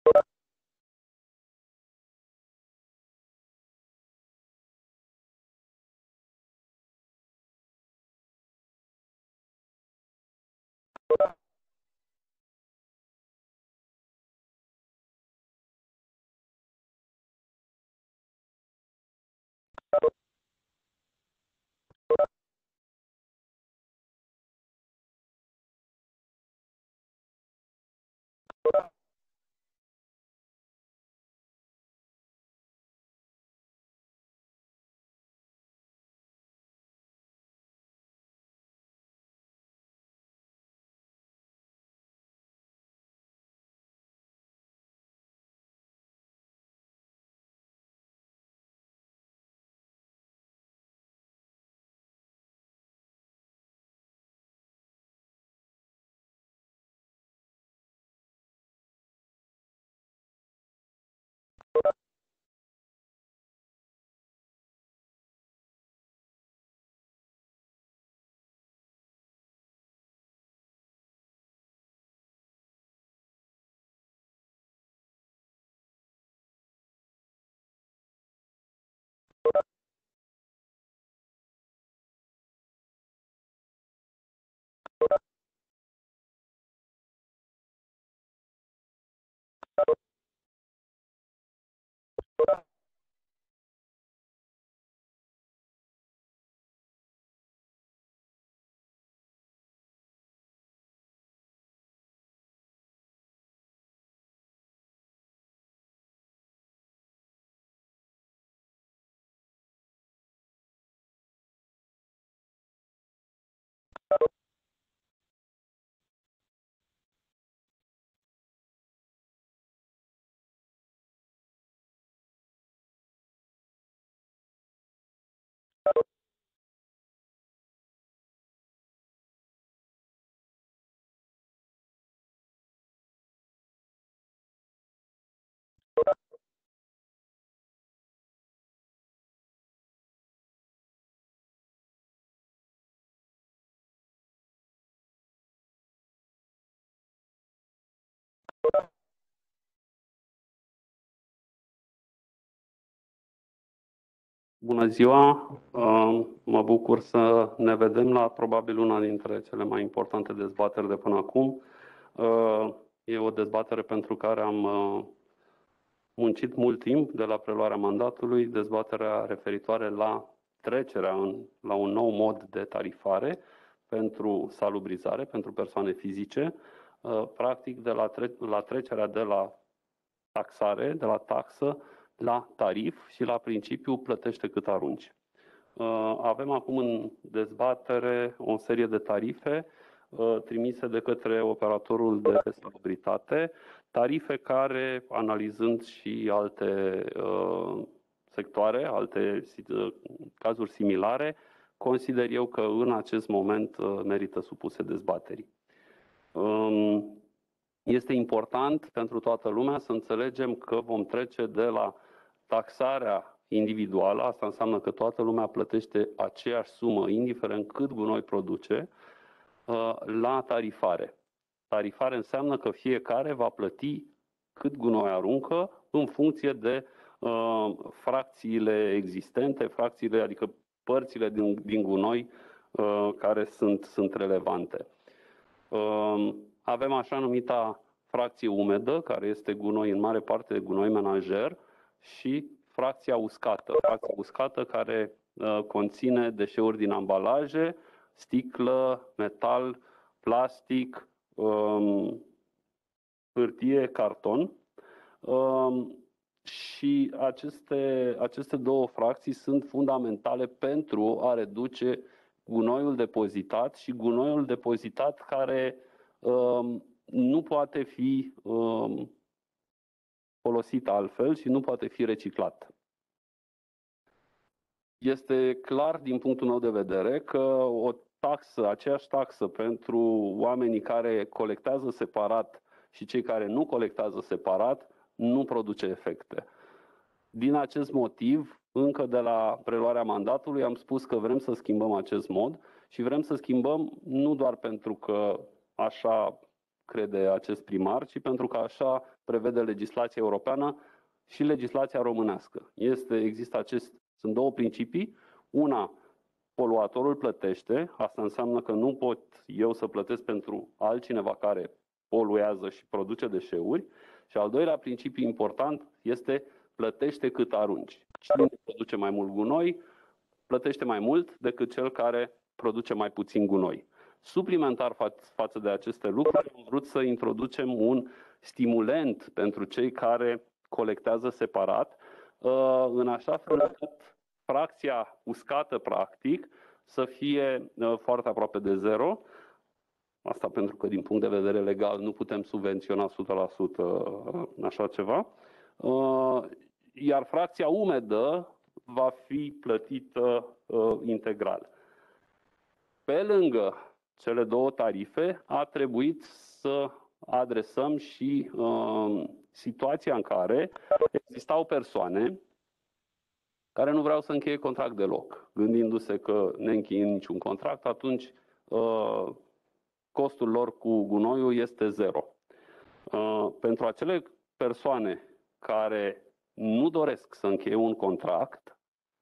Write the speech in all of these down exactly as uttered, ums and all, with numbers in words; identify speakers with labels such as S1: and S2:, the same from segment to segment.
S1: Bună ziua! Mă bucur să ne vedem la probabil una dintre cele mai importante dezbateri de până acum. E o dezbatere pentru care am muncit mult timp de la preluarea mandatului, dezbaterea referitoare la trecerea în, la un nou mod de tarifare pentru salubrizare, pentru persoane fizice, practic de la, tre- la trecerea de la taxare, de la taxă, la tarif și la principiu plătește cât arunci. Avem acum în dezbatere o serie de tarife trimise de către operatorul de salubritate, tarife care, analizând și alte sectoare, alte cazuri similare, consider eu că în acest moment merită supuse dezbaterii. Este important pentru toată lumea să înțelegem că vom trece de la taxarea individuală, asta înseamnă că toată lumea plătește aceeași sumă, indiferent cât gunoi produce, la tarifare. Tarifare înseamnă că fiecare va plăti cât gunoi aruncă în funcție de uh, fracțiile existente, fracțiile, adică părțile din, din gunoi uh, care sunt, sunt relevante. Uh, avem așa numita fracție umedă, care este gunoi, în mare parte gunoi menajer, și fracția uscată. Fracția uscată care uh, conține deșeuri din ambalaje, sticlă, metal, plastic, um, hârtie, carton. Um, și aceste, aceste două fracții sunt fundamentale pentru a reduce gunoiul depozitat și gunoiul depozitat care um, nu poate fi um, folosit altfel și nu poate fi reciclat. Este clar din punctul meu de vedere că o taxă, aceeași taxă pentru oamenii care colectează separat și cei care nu colectează separat nu produce efecte. Din acest motiv, încă de la preluarea mandatului am spus că vrem să schimbăm acest mod și vrem să schimbăm nu doar pentru că așa crede acest primar, ci pentru că așa prevede legislația europeană și legislația românească. Este, există acest, sunt două principii. Una, poluatorul plătește, asta înseamnă că nu pot eu să plătesc pentru altcineva care poluează și produce deșeuri. Și al doilea principiu important este plătește cât arunci. Cine produce mai mult gunoi, plătește mai mult decât cel care produce mai puțin gunoi. Suplimentar fa- față de aceste lucruri, am vrut să introducem un stimulent pentru cei care colectează separat, în așa fel încât fracția uscată, practic, să fie foarte aproape de zero. Asta pentru că, din punct de vedere legal, nu putem subvenționa o sută la sută așa ceva. Iar fracția umedă va fi plătită integral. Pe lângă cele două tarife, a trebuit să adresăm și uh, situația în care existau persoane care nu vreau să încheie contract deloc, gândindu-se că ne încheiem niciun contract, atunci uh, costul lor cu gunoiul este zero. Uh, pentru acele persoane care nu doresc să încheie un contract,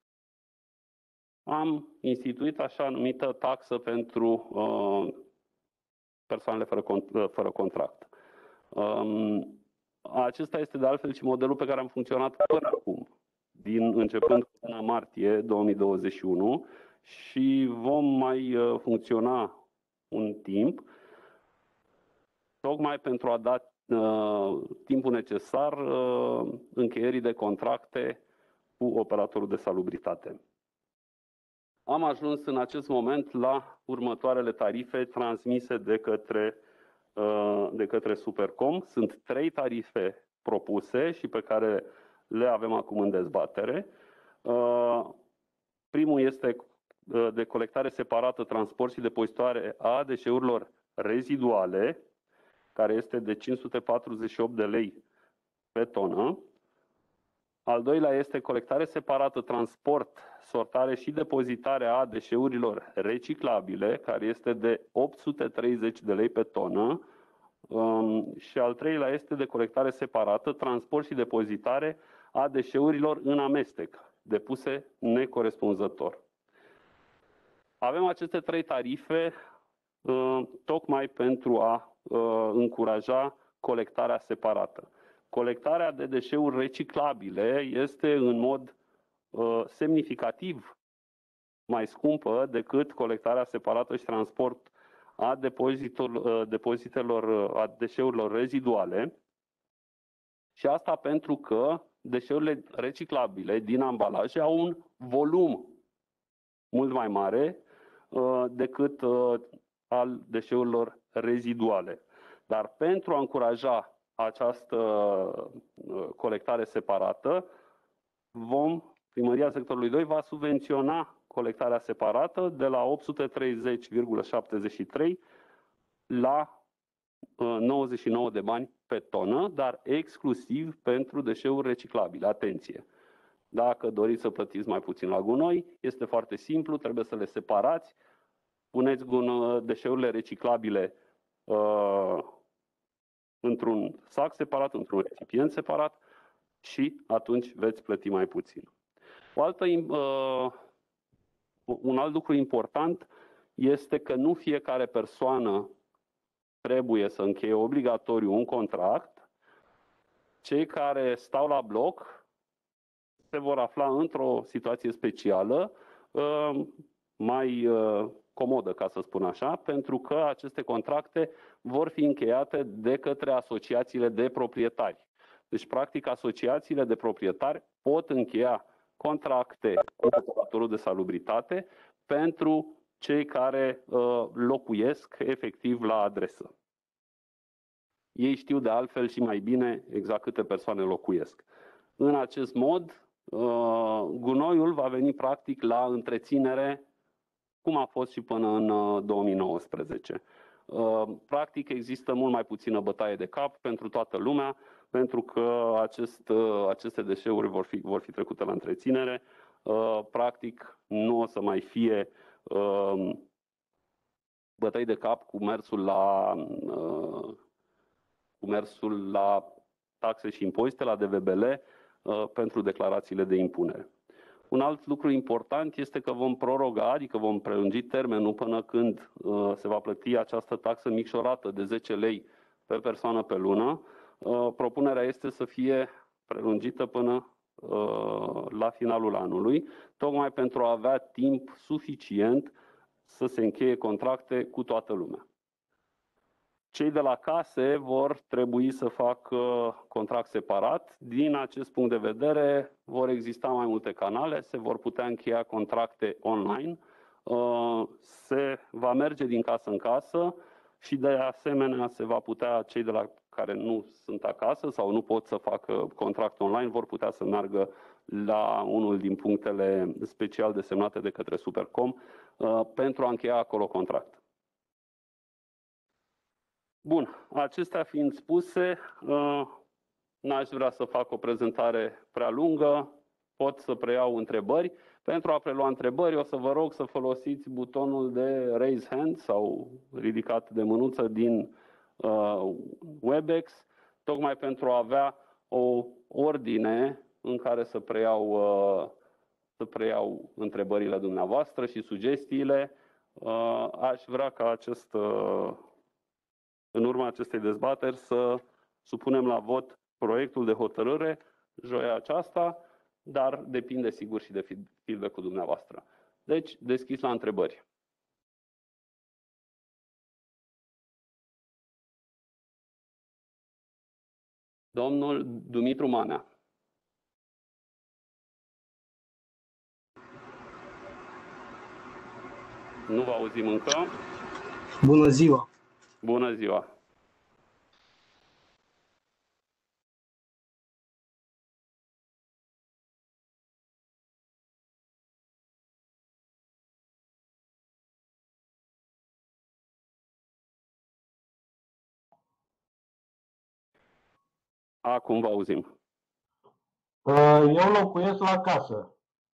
S1: am instituit așa numită taxă pentru uh, persoanele fără, con- fără contract. Um, acesta este de altfel și modelul pe care am funcționat până acum, din începând cu luna martie două mii douăzeci și unu, și vom mai uh, funcționa un timp, tocmai pentru a da uh, timpul necesar uh, încheierii de contracte cu operatorul de salubritate. Am ajuns în acest moment la următoarele tarife transmise de către, de către Supercom. Sunt trei tarife propuse și pe care le avem acum în dezbatere. Primul este de colectare separată, transport și depozitare a deșeurilor reziduale, care este de cinci sute patruzeci și opt de lei pe tonă. Al doilea este colectare separată, transport, sortare și depozitare a deșeurilor reciclabile, care este de opt sute treizeci de lei pe tonă. Um, și al treilea este de colectare separată, transport și depozitare a deșeurilor în amestec, depuse necorespunzător. Avem aceste trei tarife uh, tocmai pentru a uh, încuraja colectarea separată. Colectarea de deșeuri reciclabile este în mod uh, semnificativ mai scumpă decât colectarea separată și transport a uh, depozitelor, uh, a deșeurilor reziduale. Și asta pentru că deșeurile reciclabile din ambalaje au un volum mult mai mare uh, decât uh, al deșeurilor reziduale. Dar pentru a încuraja această colectare separată, vom, Primăria Sectorului doi va subvenționa colectarea separată de la opt sute treizeci virgulă șaptezeci și trei la nouăzeci și nouă de bani pe tonă, dar exclusiv pentru deșeuri reciclabile. Atenție! Dacă doriți să plătiți mai puțin la gunoi, este foarte simplu, trebuie să le separați, puneți gun- deșeurile reciclabile uh, într-un sac separat, într-un recipient separat și atunci veți plăti mai puțin. O altă, uh, un alt lucru important este că nu fiecare persoană trebuie să încheie obligatoriu un contract. Cei care stau la bloc se vor afla într-o situație specială, uh, mai uh, comodă, ca să spun așa, pentru că aceste contracte vor fi încheiate de către asociațiile de proprietari. Deci, practic, asociațiile de proprietari pot încheia contracte cu operatorul de salubritate pentru cei care uh, locuiesc efectiv la adresă. Ei știu de altfel și mai bine exact câte persoane locuiesc. În acest mod, uh, gunoiul va veni practic la întreținere, cum a fost și până în două mii nouăsprezece. Practic există mult mai puțină bătaie de cap pentru toată lumea, pentru că acest, aceste deșeuri vor fi, vor fi trecute la întreținere. Practic nu o să mai fie bătăi de cap cu mersul la cu mersul la taxe și impozite, la D V B L, pentru declarațiile de impunere. Un alt lucru important este că vom proroga, adică vom prelungi termenul până când se va plăti această taxă micșorată de zece lei pe persoană pe lună. Propunerea este să fie prelungită până la finalul anului, tocmai pentru a avea timp suficient să se încheie contracte cu toată lumea. Cei de la case vor trebui să facă contract separat. Din acest punct de vedere, vor exista mai multe canale, se vor putea încheia contracte online, se va merge din casă în casă și de asemenea se va putea, cei de la care nu sunt acasă sau nu pot să facă contract online, vor putea să meargă la unul din punctele special desemnate de către Supercom pentru a încheia acolo contract. Bun, acestea fiind spuse, n-aș vrea să fac o prezentare prea lungă, pot să preiau întrebări. Pentru a prelua întrebări, o să vă rog să folosiți butonul de raise hand sau ridicat de mânuță din uh, WebEx, tocmai pentru a avea o ordine în care să preiau, uh, să preiau întrebările dumneavoastră și sugestiile. Uh, aș vrea ca acest... Uh, în urma acestei dezbateri să supunem la vot proiectul de hotărâre joia aceasta, dar depinde sigur și de feedback-ul dumneavoastră. Deci, deschis la întrebări. Domnul Dumitru Manea. Nu vă auzim încă.
S2: Bună ziua!
S1: Bună ziua! Acum vă auzim.
S2: Eu locuiesc la casă.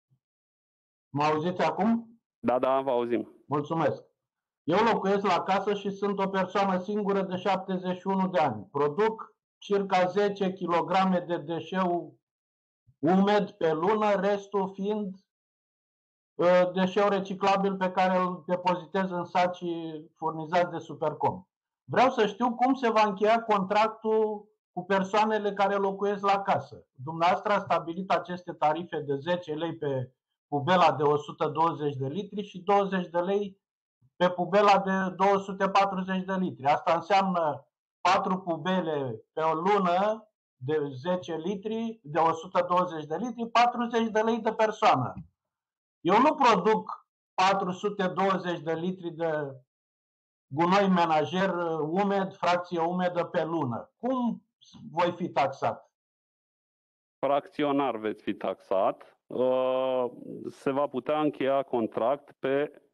S2: Mă auziți acum?
S1: Da, da, vă auzim.
S2: Mulțumesc. Eu locuiesc la casă și sunt o persoană singură de șaptezeci și unu de ani. Produc circa zece kilograme de deșeu umed pe lună, restul fiind deșeu reciclabil pe care îl depozitez în sacii furnizați de Supercom. Vreau să știu cum se va încheia contractul cu persoanele care locuiesc la casă. Dumneavoastră a stabilit aceste tarife de zece lei pe pubela de o sută douăzeci de litri și douăzeci de lei pe pubela de două sute patruzeci de litri. Asta înseamnă patru pubele pe o lună de zece litri, de o sută douăzeci de litri, patruzeci de lei de persoană. Eu nu produc patru sute douăzeci de litri de gunoi menajer umed, fracție umedă pe lună. Cum voi fi taxat?
S1: Fracționar veți fi taxat. Se va putea încheia contract pe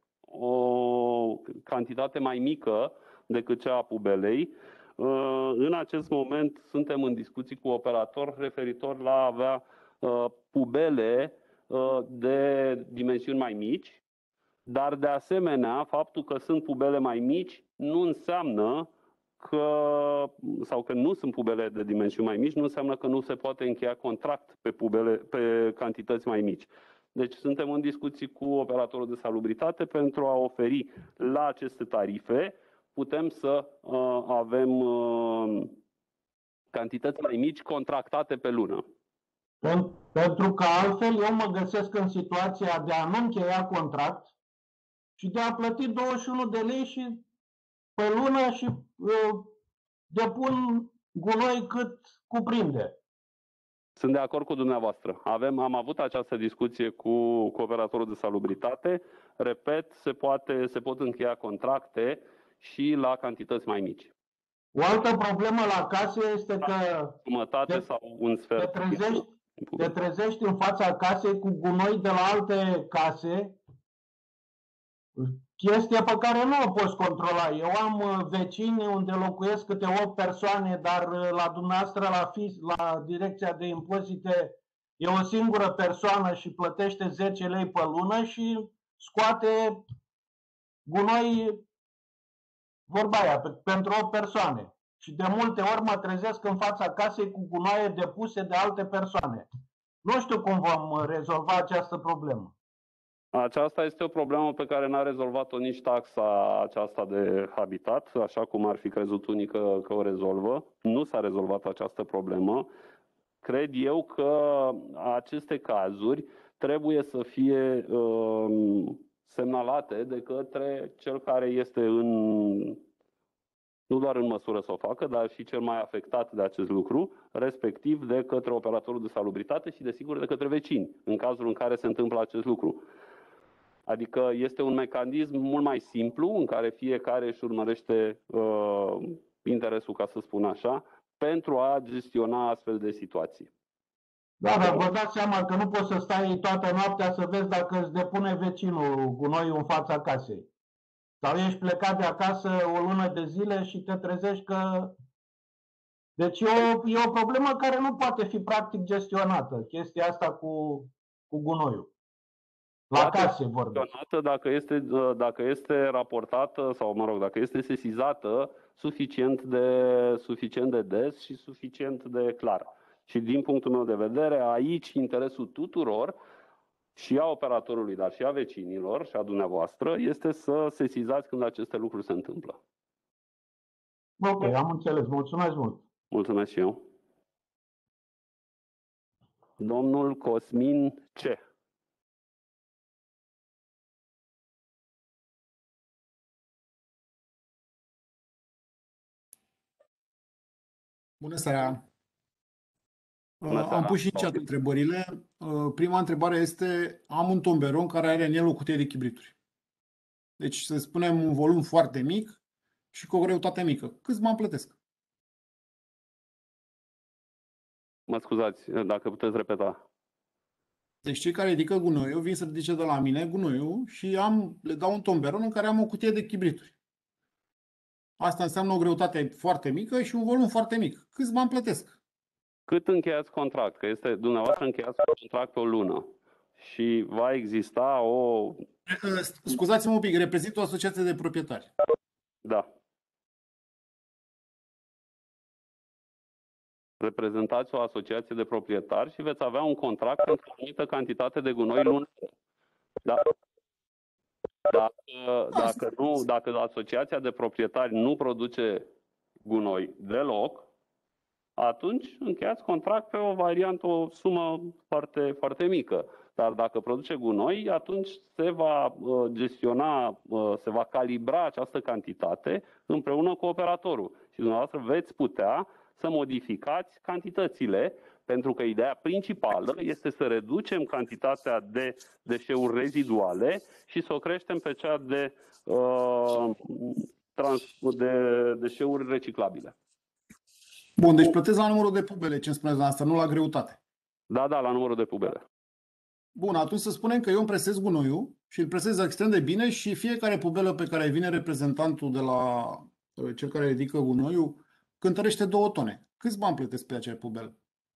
S1: o cantitate mai mică decât cea a pubelei. În acest moment suntem în discuții cu operator referitor la a avea pubele de dimensiuni mai mici, dar de asemenea faptul că sunt pubele mai mici nu înseamnă că, sau că nu sunt pubele de dimensiuni mai mici, nu înseamnă că nu se poate încheia contract pe pubele, pe cantități mai mici. Deci suntem în discuții cu operatorul de salubritate pentru a oferi la aceste tarife, putem să uh, avem uh, cantități mai mici contractate pe lună.
S2: Pentru că altfel eu mă găsesc în situația de a nu încheia contract și de a plăti douăzeci și unu de lei și pe lună și uh, depun gunoi cât cuprinde.
S1: Sunt de acord cu dumneavoastră. Avem, am avut această discuție cu, cu operatorul de salubritate. Repet, se, poate, se pot încheia contracte și la cantități mai mici.
S2: O altă problemă la case este că
S1: jumătate te, sau un sfert.
S2: Te trezești, te trezești în fața casei cu gunoi de la alte case, chestie pe care nu o poți controla. Eu am vecini unde locuiesc câte opt persoane, dar la dumneavoastră, la, FIS, la Direcția de Impozite, e o singură persoană și plătește zece lei pe lună și scoate gunoi, vorba aia, pentru opt persoane. și de multe ori mă trezesc în fața casei cu gunoaie depuse de alte persoane. Nu știu cum vom rezolva această problemă.
S1: Aceasta este o problemă pe care n-a rezolvat-o nici taxa aceasta de habitat, așa cum ar fi crezut unii că, că o rezolvă. Nu s-a rezolvat această problemă. Cred eu că aceste cazuri trebuie să fie uh, semnalate de către cel care este în, nu doar în măsură să o facă, dar și cel mai afectat de acest lucru, respectiv de către operatorul de salubritate și, desigur, de către vecini, în cazul în care se întâmplă acest lucru. Adică este un mecanism mult mai simplu, în care fiecare își urmărește uh, interesul, ca să spun așa, pentru a gestiona astfel de situații.
S2: Da, dar vă dați seama că nu poți să stai toată noaptea să vezi dacă îți depune vecinul gunoiul în fața casei. Sau ești plecat de acasă o lună de zile și te trezești că... Deci e o, e o problemă care nu poate fi practic gestionată, chestia asta cu, cu gunoiul. La case vorbesc.
S1: Dacă este, dacă este raportată sau, mă rog, dacă este sesizată suficient de, suficient de des și suficient de clar. Și din punctul meu de vedere, aici interesul tuturor, și a operatorului, dar și a vecinilor și a dumneavoastră, este să sesizați când aceste lucruri se întâmplă.
S2: Ok, am înțeles. Mulțumesc mult.
S1: Mulțumesc și eu. Domnul Cosmin C.
S3: Bună seara!
S1: Bună seara.
S3: Am pus și în chat întrebările. Prima întrebare este, am un tomberon care are în el o cutie de chibrituri. Deci, să spunem, un volum foarte mic și cu o greutate mică. Câți bani plătesc?
S1: Mă scuzați, dacă puteți repeta.
S3: Deci cei care ridică gunoiul vin să ridice de la mine gunoiul și am, le dau un tomberon în care am o cutie de chibrituri. Asta înseamnă o greutate foarte mică și un volum foarte mic. Câți bani plătesc?
S1: Cât încheiați contract? Că este, dumneavoastră încheiați contract pe o lună și va exista o...
S3: Scuzați-mă un pic, reprezint o asociație de proprietari.
S1: Da. Reprezentați o asociație de proprietari și veți avea un contract pentru o anumită cantitate de gunoi lunar. Da. Dacă, dacă, nu, dacă asociația de proprietari nu produce gunoi deloc, atunci încheiați contract pe o variantă, o sumă foarte, foarte mică. Dar dacă produce gunoi, atunci se va gestiona, se va calibra această cantitate împreună cu operatorul. Și dumneavoastră veți putea să modificați cantitățile, pentru că ideea principală este să reducem cantitatea de deșeuri reziduale și să o creștem pe cea de, uh, trans, de deșeuri reciclabile.
S3: Bun, deci plătesc la numărul de pubele, ce îmi spuneți la asta, nu la greutate.
S1: Da, da, la numărul de pubele.
S3: Bun, atunci să spunem că eu îmi presez gunoiul și îl presez extrem de bine și fiecare pubelă pe care vine reprezentantul de la cel care ridică gunoiul cântărește două tone. Câți bani plătesc pe acea pubelă?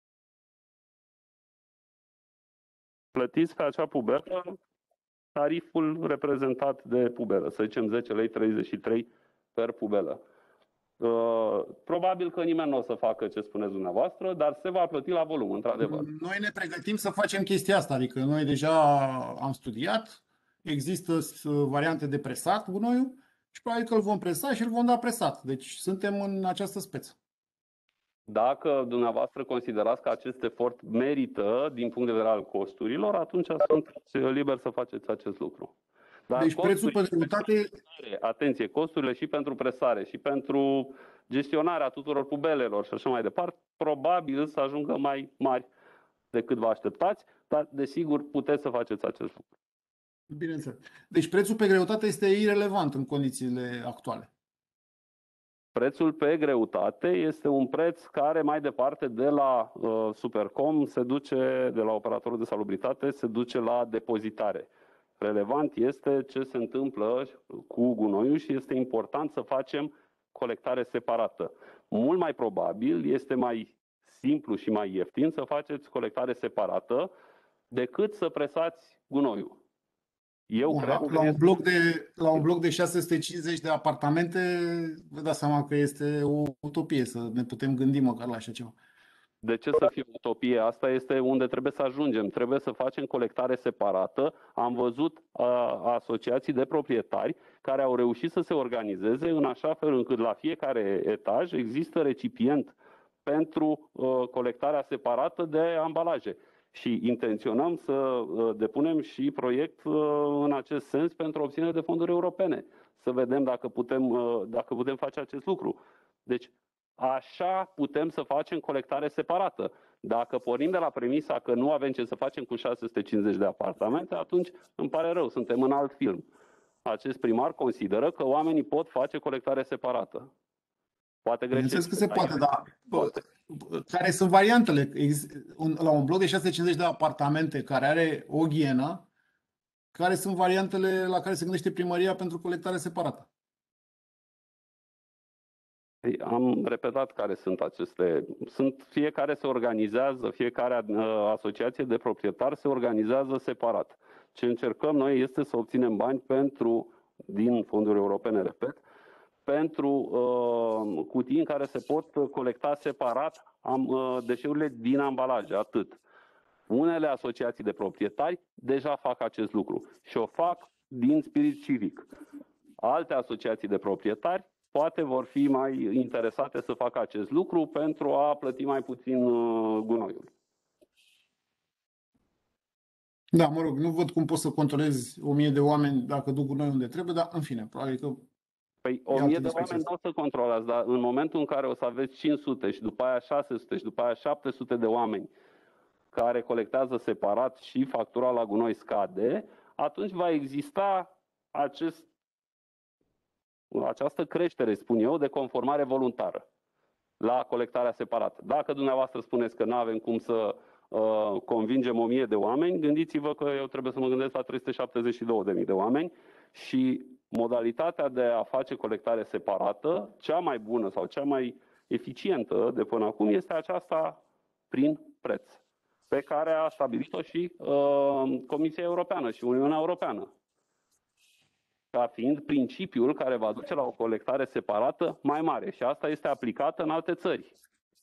S1: Plătiți pe acea pubelă tariful reprezentat de pubelă, să zicem zece lei treizeci și trei per pubelă. Uh, probabil că nimeni nu o să facă ce spuneți dumneavoastră, dar se va plăti la volum, într-adevăr.
S3: Noi ne pregătim să facem chestia asta, adică noi deja am studiat, există variante de presat gunoiul și probabil că îl vom presa și îl vom da presat. Deci suntem în această speță.
S1: Dacă dumneavoastră considerați că acest efort merită din punct de vedere al costurilor, atunci sunteți liber să faceți acest lucru. Dar
S3: deci prețul pe greutate...
S1: Atenție, costurile și pentru presare și pentru gestionarea tuturor pubelelor și așa mai departe, probabil să ajungă mai mari decât vă așteptați, dar desigur puteți să faceți acest lucru.
S3: Bineînțeles. Deci prețul pe greutate este irelevant în condițiile actuale.
S1: Prețul pe greutate este un preț care mai departe de la uh, Supercom se duce, de la operatorul de salubritate, se duce la depozitare. Relevant este ce se întâmplă cu gunoiul și este important să facem colectare separată. Mult mai probabil este mai simplu și mai ieftin să faceți colectare separată decât să presați gunoiul. Eu
S3: Bun,
S1: cred
S3: la,
S1: că
S3: la, un
S1: este...
S3: bloc de, la un bloc de șase sute cincizeci de apartamente, vă dați seama că este o utopie să ne putem gândi măcar la așa ceva.
S1: De ce să fie utopie? Asta este unde trebuie să ajungem. Trebuie să facem colectare separată. Am văzut a, asociații de proprietari care au reușit să se organizeze în așa fel încât la fiecare etaj există recipient pentru uh, colectarea separată de ambalaje. Și intenționăm să uh, depunem și proiect uh, în acest sens pentru obținere de fonduri europene. Să vedem dacă putem, uh, dacă putem face acest lucru. Deci, așa putem să facem colectare separată. Dacă pornim de la premisa că nu avem ce să facem cu șase sute cincizeci de apartamente, atunci îmi pare rău, suntem în alt film. Acest primar consideră că oamenii pot face colectare separată. Poate greșește.
S3: Bineînțeles că se poate, dar poate. Care sunt variantele? La un bloc de șase sute cincizeci de apartamente care are o ghienă, care sunt variantele la care se gândește primăria pentru colectare separată?
S1: Am repetat care sunt aceste. Sunt, fiecare se organizează, fiecare uh, asociație de proprietari se organizează separat. Ce încercăm noi este să obținem bani pentru, din fonduri europene, repet, pentru uh, cutii în care se pot colecta separat am, uh, deșeurile din ambalaje, atât. Unele asociații de proprietari deja fac acest lucru și o fac din spirit civic. Alte asociații de proprietari poate vor fi mai interesate să facă acest lucru pentru a plăti mai puțin uh, gunoiul.
S3: Da, mă rog, nu văd cum poți să controlezi o mie de oameni dacă duc gunoi unde trebuie, dar în fine, probabil că...
S1: Păi o mie de oameni nu o să controlați, dar în momentul în care o să aveți cinci sute și după aia șase sute și după aia șapte sute de oameni care colectează separat și factura la gunoi scade, atunci va exista acest, această creștere, spun eu, de conformare voluntară la colectarea separată. Dacă dumneavoastră spuneți că nu avem cum să uh, convingem o mie de oameni, gândiți-vă că eu trebuie să mă gândesc la trei sute șaptezeci și două de mii de oameni și modalitatea de a face colectare separată, cea mai bună sau cea mai eficientă de până acum, este aceasta prin preț, pe care a stabilit-o și uh, Comisia Europeană și Uniunea Europeană, ca fiind principiul care va duce la o colectare separată mai mare. Și asta este aplicată în alte țări.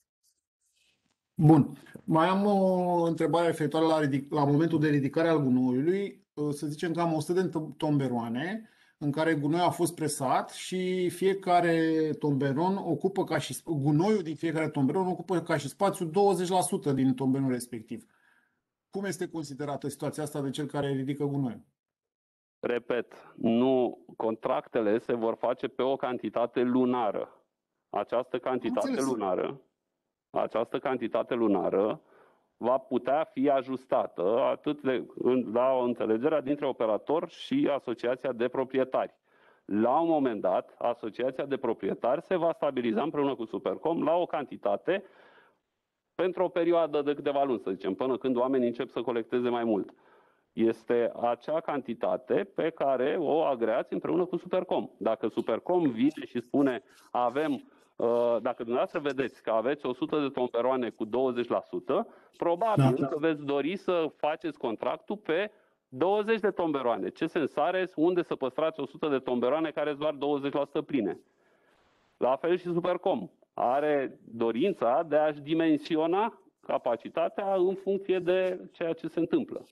S3: Bun. Mai am o întrebare referitoare la, ridic- la momentul de ridicare al gunoiului. Să zicem că am o sută de tomberoane în care gunoiul a fost presat și fiecare tomberon ocupă ca și gunoiul din fiecare tomberon ocupă ca și spațiu douăzeci la sută din tomberonul respectiv. Cum este considerată situația asta de cel care ridică gunoiul?
S1: Repet, nu, contractele se vor face pe o cantitate lunară. Această cantitate lunară, această cantitate lunară va putea fi ajustată atât de, la o înțelegere dintre operator și asociația de proprietari. La un moment dat, asociația de proprietari se va stabiliza împreună cu Supercom la o cantitate pentru o perioadă de câteva luni, să zicem, până când oamenii încep să colecteze mai mult. Este acea cantitate pe care o agreați împreună cu Supercom. Dacă Supercom vine și spune, avem, dacă dumneavoastră vedeți că aveți o sută de tomberoane cu douăzeci la sută, probabil da, că veți dori să faceți contractul pe douăzeci de tomberoane. Ce sens are unde să păstrați o sută de tomberoane care sunt doar douăzeci la sută pline? La fel și Supercom are dorința de a-și dimensiona capacitatea în funcție de ceea ce se întâmplă.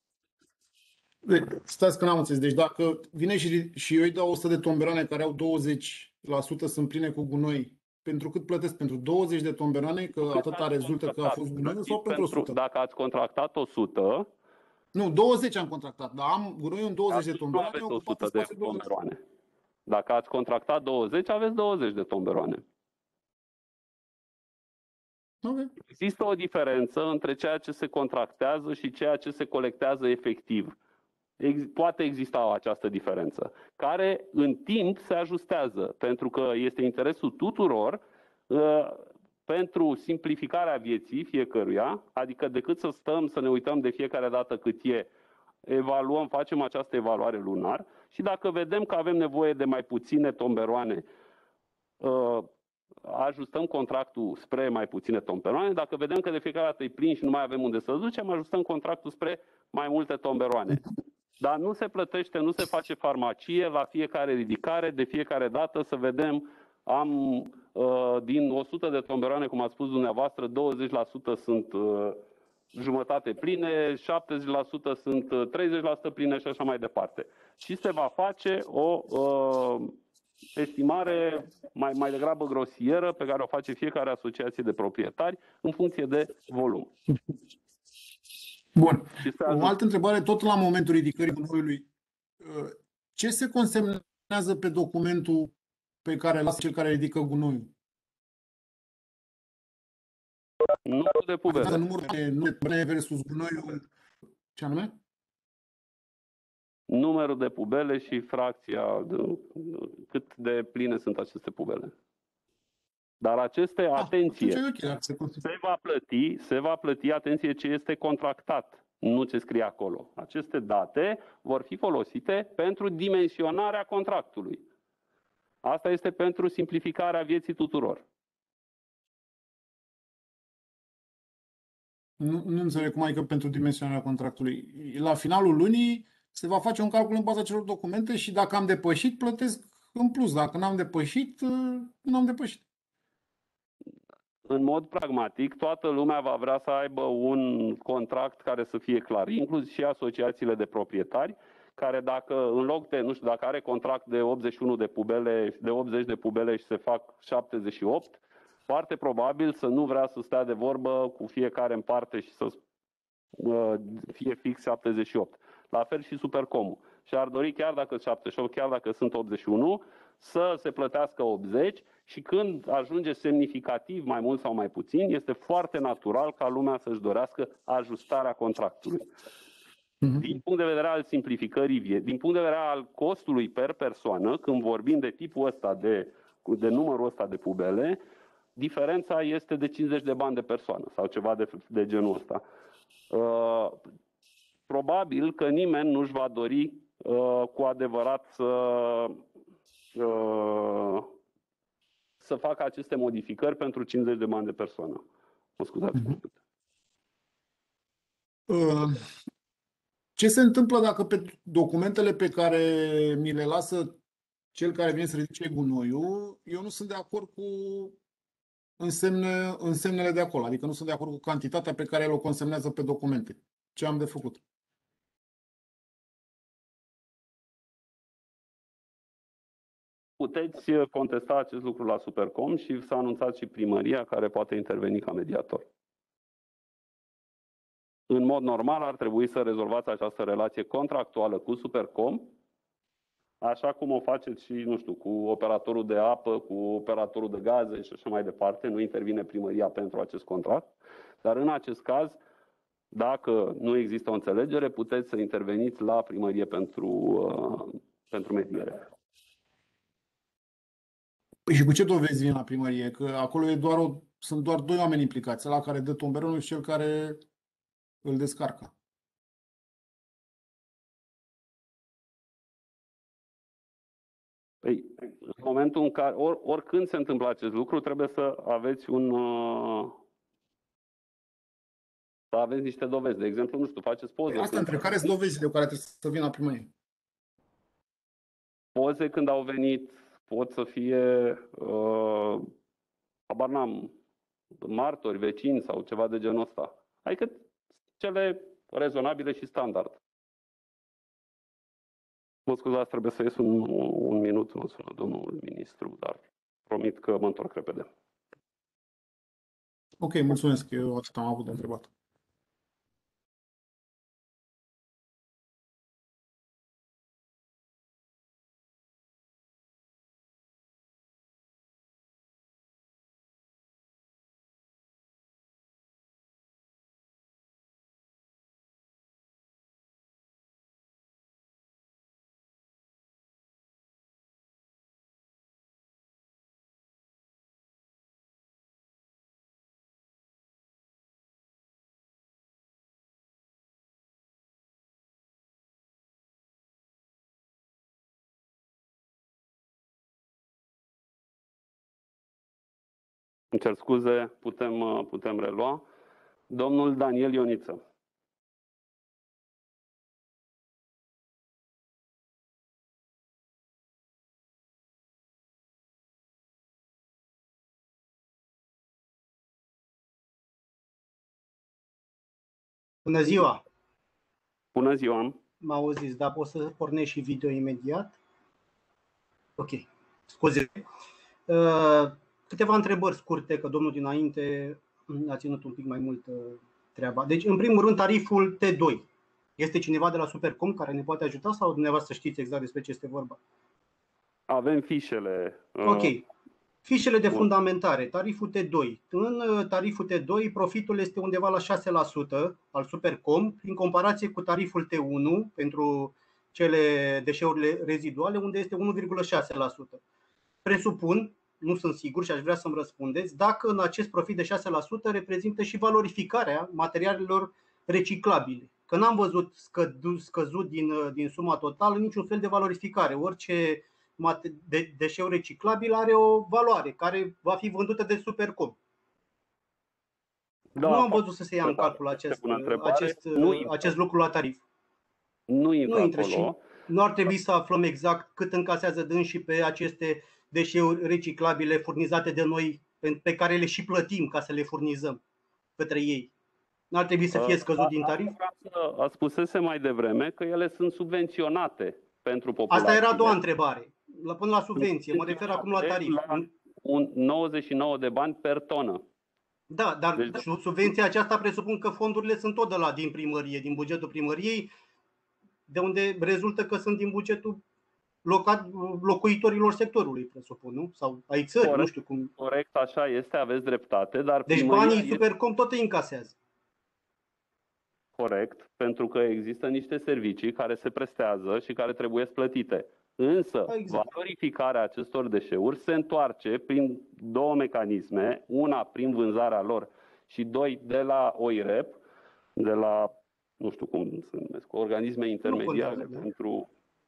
S3: Stați că n-am înțeles. Deci dacă vine și, și eu îi dau o sută de tomberoane care au douăzeci la sută sunt pline cu gunoi, pentru cât plătesc? Pentru douăzeci de tomberoane, că atâta rezultă că a fost gunoiul, sau pentru o sută?
S1: Dacă ați contractat o sută...
S3: Nu, douăzeci am contractat, dar am gunoiul în douăzeci de tomberoane.
S1: Nu aveți o sută de tomberoane. Dacă ați contractat douăzeci, aveți douăzeci de tomberoane.
S3: Okay.
S1: Există o diferență între ceea ce se contractează și ceea ce se colectează efectiv. Ex- poate exista această diferență, care în timp se ajustează, pentru că este interesul tuturor uh, pentru simplificarea vieții fiecăruia, adică decât să stăm să ne uităm de fiecare dată cât e, evaluăm, facem această evaluare lunar și dacă vedem că avem nevoie de mai puține tomberoane, uh, ajustăm contractul spre mai puține tomberoane. Dacă vedem că de fiecare dată e plin și nu mai avem unde să ducem, ajustăm contractul spre mai multe tomberoane. Dar nu se plătește, nu se face farmacie la fiecare ridicare, de fiecare dată să vedem, am uh, din o sută de tomberoane, cum ați spus dumneavoastră, douăzeci la sută sunt uh, jumătate pline, șaptezeci la sută sunt uh, treizeci la sută pline și așa mai departe. Și se va face o uh, estimare mai, mai degrabă grosieră pe care o face fiecare asociație de proprietari în funcție de volum.
S3: Bun. O altă întrebare, tot la momentul ridicării gunoiului. Ce se consemnează pe documentul pe care îl lasă cel care ridică gunoiul?
S1: Numărul de pubele.
S3: Numărul de pubele versus gunoiul. Ce anume?
S1: Numărul de pubele și fracția, de, cât de pline sunt aceste pubele. Dar aceste, ah, atenție,
S3: okay,
S1: se va plăti, se va plăti, atenție, ce este contractat, nu ce scrie acolo. Aceste date vor fi folosite pentru dimensionarea contractului. Asta este pentru simplificarea vieții tuturor.
S3: Nu, nu înțeleg cum adică pentru dimensionarea contractului. La finalul lunii se va face un calcul în baza celor documente și dacă am depășit, plătesc în plus. Dacă n-am depășit, nu am depășit.
S1: În mod pragmatic, toată lumea va vrea să aibă un contract care să fie clar, inclusiv și asociațiile de proprietari, care dacă în loc de, nu știu, dacă are contract de optzeci și unu de pubele, de optzeci de pubele și se fac șaptezeci și opt, foarte probabil să nu vrea să stea de vorbă cu fiecare în parte și să uh, fie fix șaptezeci și opt. La fel și Supercomul. Și ar dori, chiar dacă sunt șaptezeci și opt, chiar dacă sunt optzeci și unu, să se plătească optzeci și când ajunge semnificativ mai mult sau mai puțin, este foarte natural ca lumea să-și dorească ajustarea contractului. Din punct de vedere al simplificării vieții, din punct de vedere al costului per persoană, când vorbim de tipul ăsta, de, de numărul ăsta de pubele, diferența este de cincizeci de bani de persoană sau ceva de, de genul ăsta. Uh, probabil că nimeni nu-și va dori uh, cu adevărat să, uh, să facă aceste modificări pentru cincizeci de bani de persoană. Mă scuzați.
S3: Uh-huh. Uh, ce se întâmplă dacă pe documentele pe care mi le lasă cel care vine să ridice gunoiul, eu nu sunt de acord cu însemne, însemnele de acolo, adică nu sunt de acord cu cantitatea pe care el o consemnează pe documente. Ce am de făcut?
S1: Puteți contesta acest lucru la Supercom și s-a anunțat și primăria care poate interveni ca mediator. În mod normal ar trebui să rezolvați această relație contractuală cu Supercom, așa cum o faceți și, nu știu, cu operatorul de apă, cu operatorul de gaze și așa mai departe. Nu intervine primăria pentru acest contract. Dar în acest caz, dacă nu există o înțelegere, puteți să interveniți la primărie pentru, uh, pentru mediere.
S3: Păi și cu ce dovezi vin la primărie? Că acolo e doar o, sunt doar doi oameni implicați, ăla care dă tomberonul și cel care îl descarcă.
S1: Păi, în momentul în care, or, oricând se întâmplă acest lucru, trebuie să aveți un... Uh, să aveți niște dovezi. De exemplu, nu știu, faceți poze.
S3: Asta între care sunt dovezile cu care trebuie să vină la primărie?
S1: Poze când au venit, pot să fie, uh, habar n-am, martori, vecini sau ceva de genul ăsta. Adică cele rezonabile și standard. Mă scuzați, trebuie să ies un, un minut, mă sună domnul ministru, dar promit că mă întorc repede.
S3: Ok, mulțumesc, eu atât am avut de întrebat.
S1: Îmi cer scuze, putem, putem relua. Domnul Daniel Ioniță.
S4: Bună ziua!
S1: Bună ziua!
S4: M-au auzit, dar pot să pornesc și video imediat? Ok, scuze. Câteva întrebări scurte, că domnul dinainte a ținut un pic mai mult treaba. Deci, în primul rând, tariful T doi. Este cineva de la Supercom care ne poate ajuta sau dumneavoastră știți exact despre ce este vorba?
S1: Avem fișele.
S4: Ok. Fișele de fundamentare, tariful T doi. În tariful T doi, profitul este undeva la șase la sută al Supercom, în comparație cu tariful T unu pentru cele deșeurile reziduale, unde este unu virgulă șase la sută. Presupun, nu sunt sigur și aș vrea să-mi răspundeți, dacă în acest profit de șase la sută reprezintă și valorificarea materialelor reciclabile. Că n-am văzut scăzut, scăzut din, din suma totală niciun fel de valorificare. Orice de deșeu reciclabil are o valoare care va fi vândută de Supercom. Da, nu am văzut să se ia în calcul acest, acest, acest lucru la tarif.
S1: Nu intră,
S4: nu intră
S1: acolo.
S4: Și nu ar trebui să aflăm exact cât încasează dânsii pe aceste deșeuri reciclabile furnizate de noi, pe care le și plătim ca să le furnizăm către ei. Nu ar trebui să fie scăzut din tarif?
S1: A spusese mai devreme că ele sunt subvenționate pentru populație.
S4: Asta era a doua întrebare. Până la subvenție, mă refer acum la tarif.
S1: La un nouăzeci și nouă de bani per tonă.
S4: Da, dar deci, subvenția aceasta presupun că fondurile sunt tot de la din primărie, din bugetul primăriei, de unde rezultă că sunt din bugetul locat, locuitorilor sectorului, presupun, nu? Sau ai țări, corect, nu știu cum.
S1: Corect, așa este, aveți dreptate, dar
S4: deci banii este... Supercom tot îi încasează.
S1: Corect, pentru că există niște servicii care se prestează și care trebuie plătite. Însă, exact. Valorificarea acestor deșeuri se întoarce prin două mecanisme, una prin vânzarea lor și doi de la O I R E P, de la, nu știu cum se numesc, organisme intermediare pentru,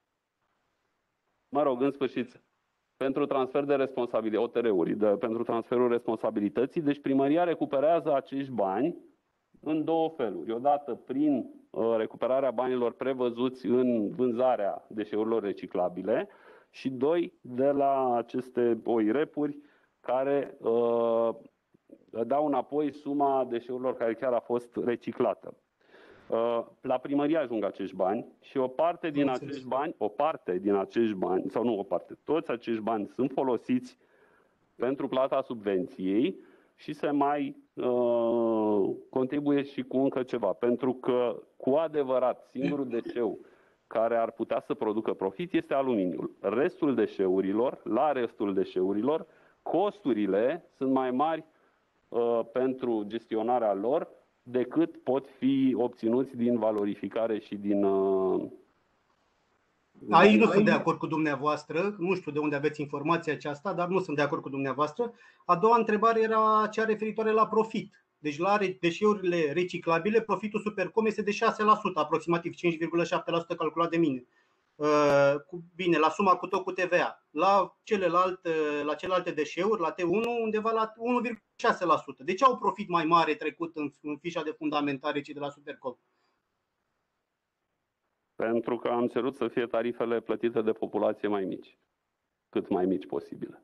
S1: mă rog, în sfârșit, pentru transfer de responsabilitate, O T R-uri, de, pentru transferul responsabilității. Deci primăria recuperează acești bani în două feluri. Odată prin uh, recuperarea banilor prevăzuți în vânzarea deșeurilor reciclabile și doi de la aceste O I R E P-uri care uh, dau înapoi suma deșeurilor care chiar a fost reciclată. Uh, la primărie ajung acești bani și o parte din acești bani, o parte din acești bani, sau nu o parte, toți acești bani sunt folosiți pentru plata subvenției și se mai uh, contribuie și cu încă ceva. Pentru că, cu adevărat, singurul deșeu care ar putea să producă profit este aluminiul. Restul deșeurilor, la restul deșeurilor, costurile sunt mai mari uh, pentru gestionarea lor decât pot fi obținuți din valorificare și din... Uh,
S4: Aici nu sunt de acord cu dumneavoastră, nu știu de unde aveți informația aceasta, dar nu sunt de acord cu dumneavoastră. A doua întrebare era cea referitoare la profit. Deci la deșeurile reciclabile, profitul Supercom este de șase la sută, aproximativ cinci virgulă șapte la sută calculat de mine. Bine, la suma cu tot cu T V A. La celelalte, la celelalte deșeuri, la T unu, undeva la unu virgulă șase la sută. De ce au profit mai mare trecut în, în fișa de fundamentare cei de la Supercom?
S1: Pentru că am cerut să fie tarifele plătite de populație mai mici, cât mai mici posibile.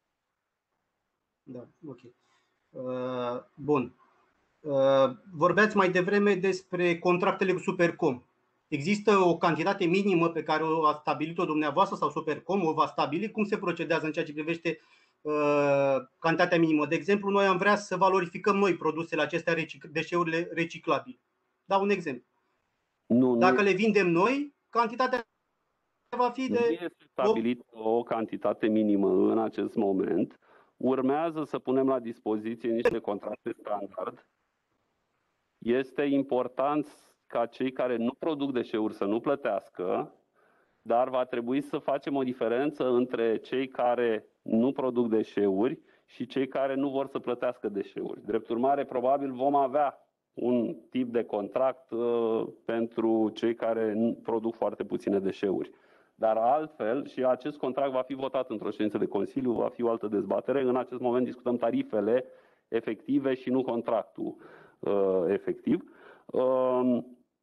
S4: Da, ok. Uh, bun. Uh, vorbeați mai devreme despre contractele cu Supercom. Există o cantitate minimă pe care o a stabilit-o dumneavoastră sau Supercom o va stabili? Cum se procedează în ceea ce privește uh, cantitatea minimă? De exemplu, noi am vrea să valorificăm noi produsele acestea, deșeurile reciclabile. Dau un exemplu.
S1: Nu,
S4: Dacă
S1: nu.
S4: le vindem noi, cantitatea va fi de...
S1: Nu este stabilit o cantitate minimă în acest moment. Urmează să punem la dispoziție niște contracte standard. Este important ca cei care nu produc deșeuri să nu plătească, dar va trebui să facem o diferență între cei care nu produc deșeuri și cei care nu vor să plătească deșeuri. Drept urmare, probabil vom avea un tip de contract uh, pentru cei care nu produc foarte puține deșeuri. Dar altfel, și acest contract va fi votat într-o ședință de Consiliu, va fi o altă dezbatere. În acest moment discutăm tarifele efective și nu contractul uh, efectiv. Uh,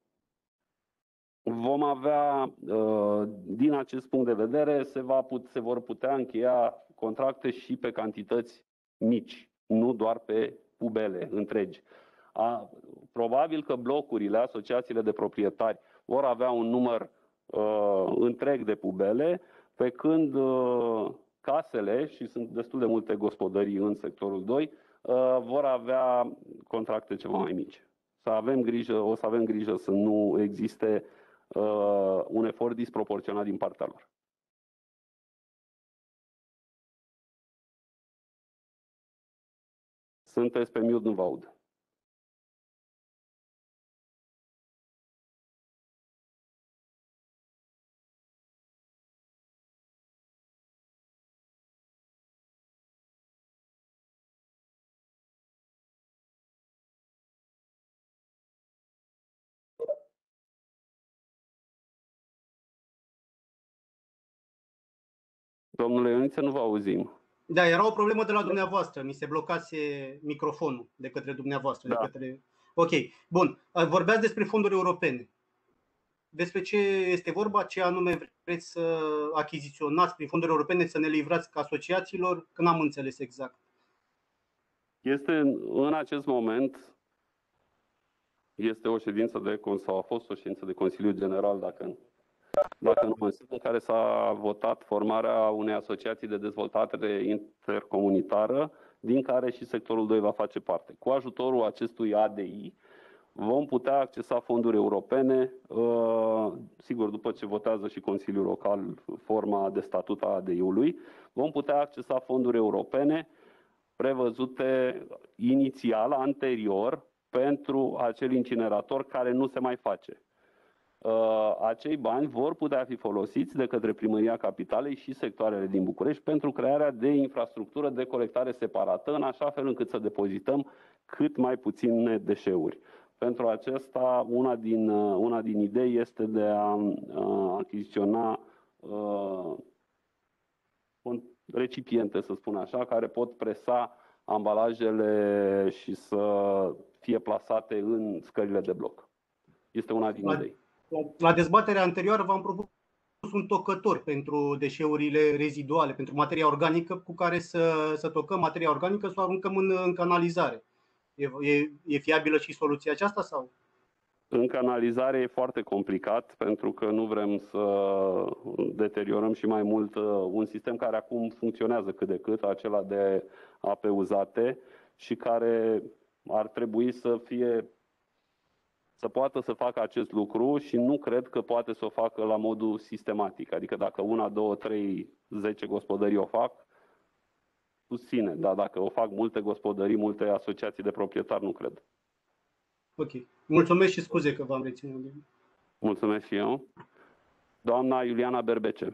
S1: vom avea, uh, din acest punct de vedere, se, va put, se vor putea încheia contracte și pe cantități mici, nu doar pe pubele întregi. A, probabil că blocurile, asociațiile de proprietari vor avea un număr uh, întreg de pubele, pe când uh, casele, și sunt destul de multe gospodării în sectorul doi, uh, vor avea contracte ceva mai mici. Să avem grijă, o să avem grijă să nu existe uh, un efort disproporționat din partea lor. Sunteți pe mute, nu vă aud. Domnule Ioniță, nu vă auzim.
S4: Da, era o problemă de la dumneavoastră. Mi se blocase microfonul de către dumneavoastră.
S1: Da.
S4: De către... Ok, bun. Vorbeați despre fonduri europene. Despre ce este vorba, ce anume vreți să achiziționați prin fonduri europene, să ne livrați ca asociațiilor, că n-am înțeles exact.
S1: Este în acest moment, este o ședință de, sau a fost o ședință de Consiliu General, dacă Dacă nu mă în care s-a votat formarea unei asociații de dezvoltare intercomunitară, din care și sectorul doi va face parte. Cu ajutorul acestui A D I vom putea accesa fonduri europene, sigur, după ce votează și Consiliul Local forma de statut a A D I-ului, vom putea accesa fonduri europene prevăzute inițial, anterior, pentru acel incinerator care nu se mai face. Acei bani vor putea fi folosiți de către Primăria Capitalei și sectoarele din București pentru crearea de infrastructură de colectare separată, în așa fel încât să depozităm cât mai puține deșeuri. Pentru acesta, una din, una din idei este de a achiziționa uh, recipiente, să spun așa, care pot presa ambalajele și să fie plasate în scările de bloc. Este una din idei.
S4: La dezbaterea anterioară v-am propus un tocător pentru deșeurile reziduale, pentru materia organică, cu care să, să tocăm materia organică, să o aruncăm în, în canalizare. E, e, e fiabilă și soluția aceasta sau?
S1: În canalizare e foarte complicat, pentru că nu vrem să deteriorăm și mai mult un sistem care acum funcționează cât de cât, acela de ape uzate, și care ar trebui să fie să poată să facă acest lucru, și nu cred că poate să o facă la modul sistematic. Adică dacă una, două, trei, zece gospodării o fac, susține. Dar dacă o fac multe gospodării, multe asociații de proprietari, nu cred.
S4: Ok. Mulțumesc și scuze că v-am reținut.
S1: Mulțumesc și eu. Doamna Iuliana Berbece.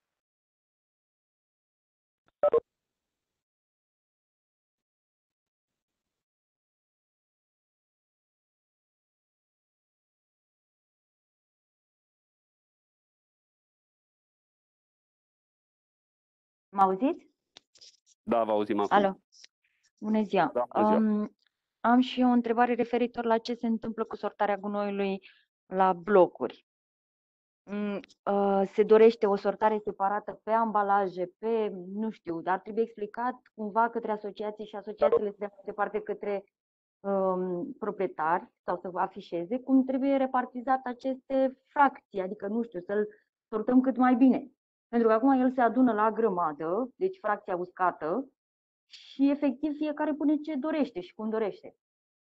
S5: Mă auziți?
S1: Da, vă auzim acum.
S5: Alo. Bună ziua.
S1: Da, bună ziua.
S5: Um, am și eu o întrebare referitor la ce se întâmplă cu sortarea gunoiului la blocuri. Mm, uh, se dorește o sortare separată pe ambalaje, pe, nu știu, dar trebuie explicat cumva către asociații și asociațiile să dea mai departe către um, proprietari sau să afișeze cum trebuie repartizat aceste fracții, adică, nu știu, să-l sortăm cât mai bine. Pentru că acum el se adună la grămadă, deci fracția uscată, și efectiv fiecare pune ce dorește și cum dorește.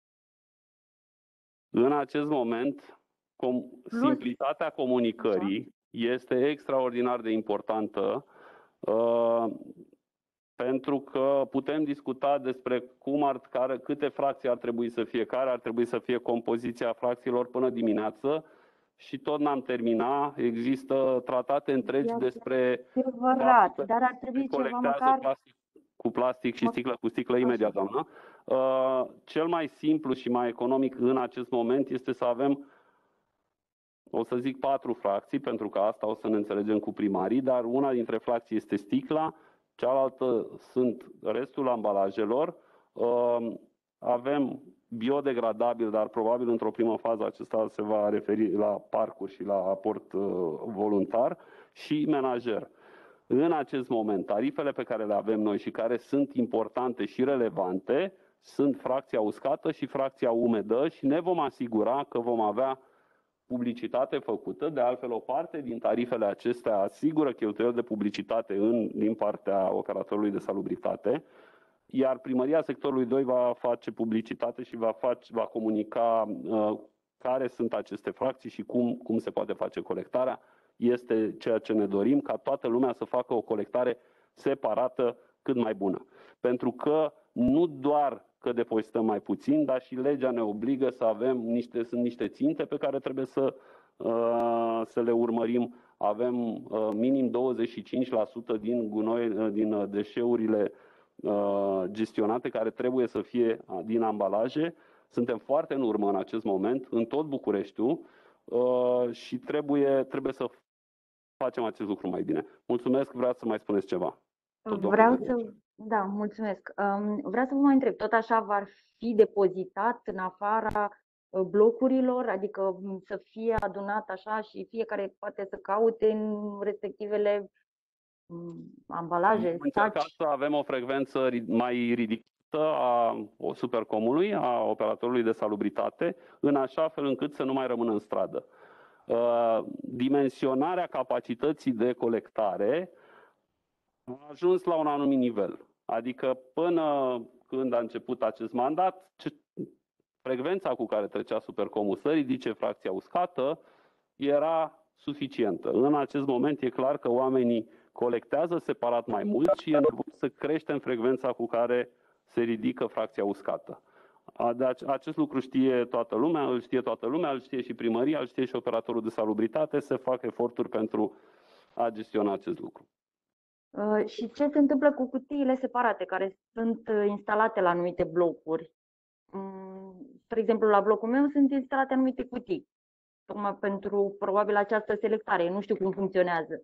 S1: În acest moment, com simplitatea comunicării este extraordinar de importantă, uh, pentru că putem discuta despre cum ar, care, câte fracții ar trebui să fie, care ar trebui să fie compoziția fracțiilor până dimineață, și tot n-am terminat. Există tratate întregi despre
S5: adevărat, dar ar trebui ceva măcar
S1: plastic cu plastic și sticlă cu sticlă imediat, doamnă. Uh, cel mai simplu și mai economic în acest moment este să avem, o să zic, patru fracții, pentru că asta o să ne înțelegem cu primarii, dar una dintre fracții este sticla, cealaltă sunt restul ambalajelor. Uh, avem biodegradabil, dar probabil într-o primă fază acesta se va referi la parcuri și la aport uh, voluntar, și menajer. În acest moment, tarifele pe care le avem noi și care sunt importante și relevante sunt fracția uscată și fracția umedă și ne vom asigura că vom avea publicitate făcută. De altfel, o parte din tarifele acestea asigură cheltuieli de publicitate în, din partea operatorului de salubritate, iar primăria sectorului doi va face publicitate și va, face, va comunica uh, care sunt aceste fracții și cum, cum se poate face colectarea. Este ceea ce ne dorim, ca toată lumea să facă o colectare separată cât mai bună. Pentru că nu doar că depozităm mai puțin, dar și legea ne obligă să avem niște, sunt niște ținte pe care trebuie să, uh, să le urmărim. Avem uh, minim douăzeci și cinci la sută din gunoi, uh, din deșeurile uh, gestionate care trebuie să fie din ambalaje. Suntem foarte în urmă în acest moment, în tot Bucureștiul, uh, și trebuie, trebuie să facem acest lucru mai bine. Mulțumesc, vreau să mai spuneți ceva.
S5: Vreau să... Da, mulțumesc. Um, vreau să vă mai întreb, tot așa va fi depozitat în afara blocurilor, adică să fie adunat așa și fiecare poate să caute în respectivele um, ambalaje,
S1: Vom încerca să avem o frecvență mai ridicată a Supercomului, a operatorului de salubritate, în așa fel încât să nu mai rămână în stradă. Uh, dimensionarea capacității de colectare a ajuns la un anumit nivel. Adică până când a început acest mandat, ce, frecvența cu care trecea Supercomul să ridice fracția uscată era suficientă. În acest moment e clar că oamenii colectează separat mai mult și e nevoie să creștem frecvența cu care se ridică fracția uscată. Acest lucru știe toată lumea, îl știe toată lumea, îl știe și primăria, îl știe și operatorul de salubritate, se fac eforturi pentru a gestiona acest lucru.
S5: Uh, și ce se întâmplă cu cutiile separate care sunt instalate la anumite blocuri? Um, spre exemplu, la blocul meu sunt instalate anumite cutii, tocmai pentru probabil această selectare. Nu știu cum funcționează.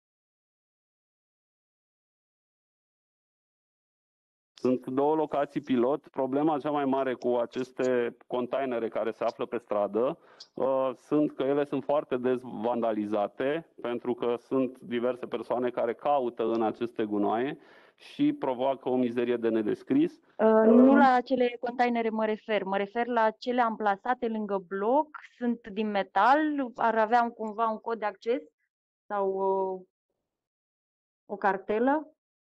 S1: Sunt două locații pilot. Problema cea mai mare cu aceste containere care se află pe stradă uh, sunt că ele sunt foarte des vandalizate, pentru că sunt diverse persoane care caută în aceste gunoaie și provoacă o mizerie de nedescris.
S5: Uh, nu la acele containere mă refer, mă refer la cele amplasate lângă bloc, sunt din metal, ar avea cumva un cod de acces sau uh, o cartelă?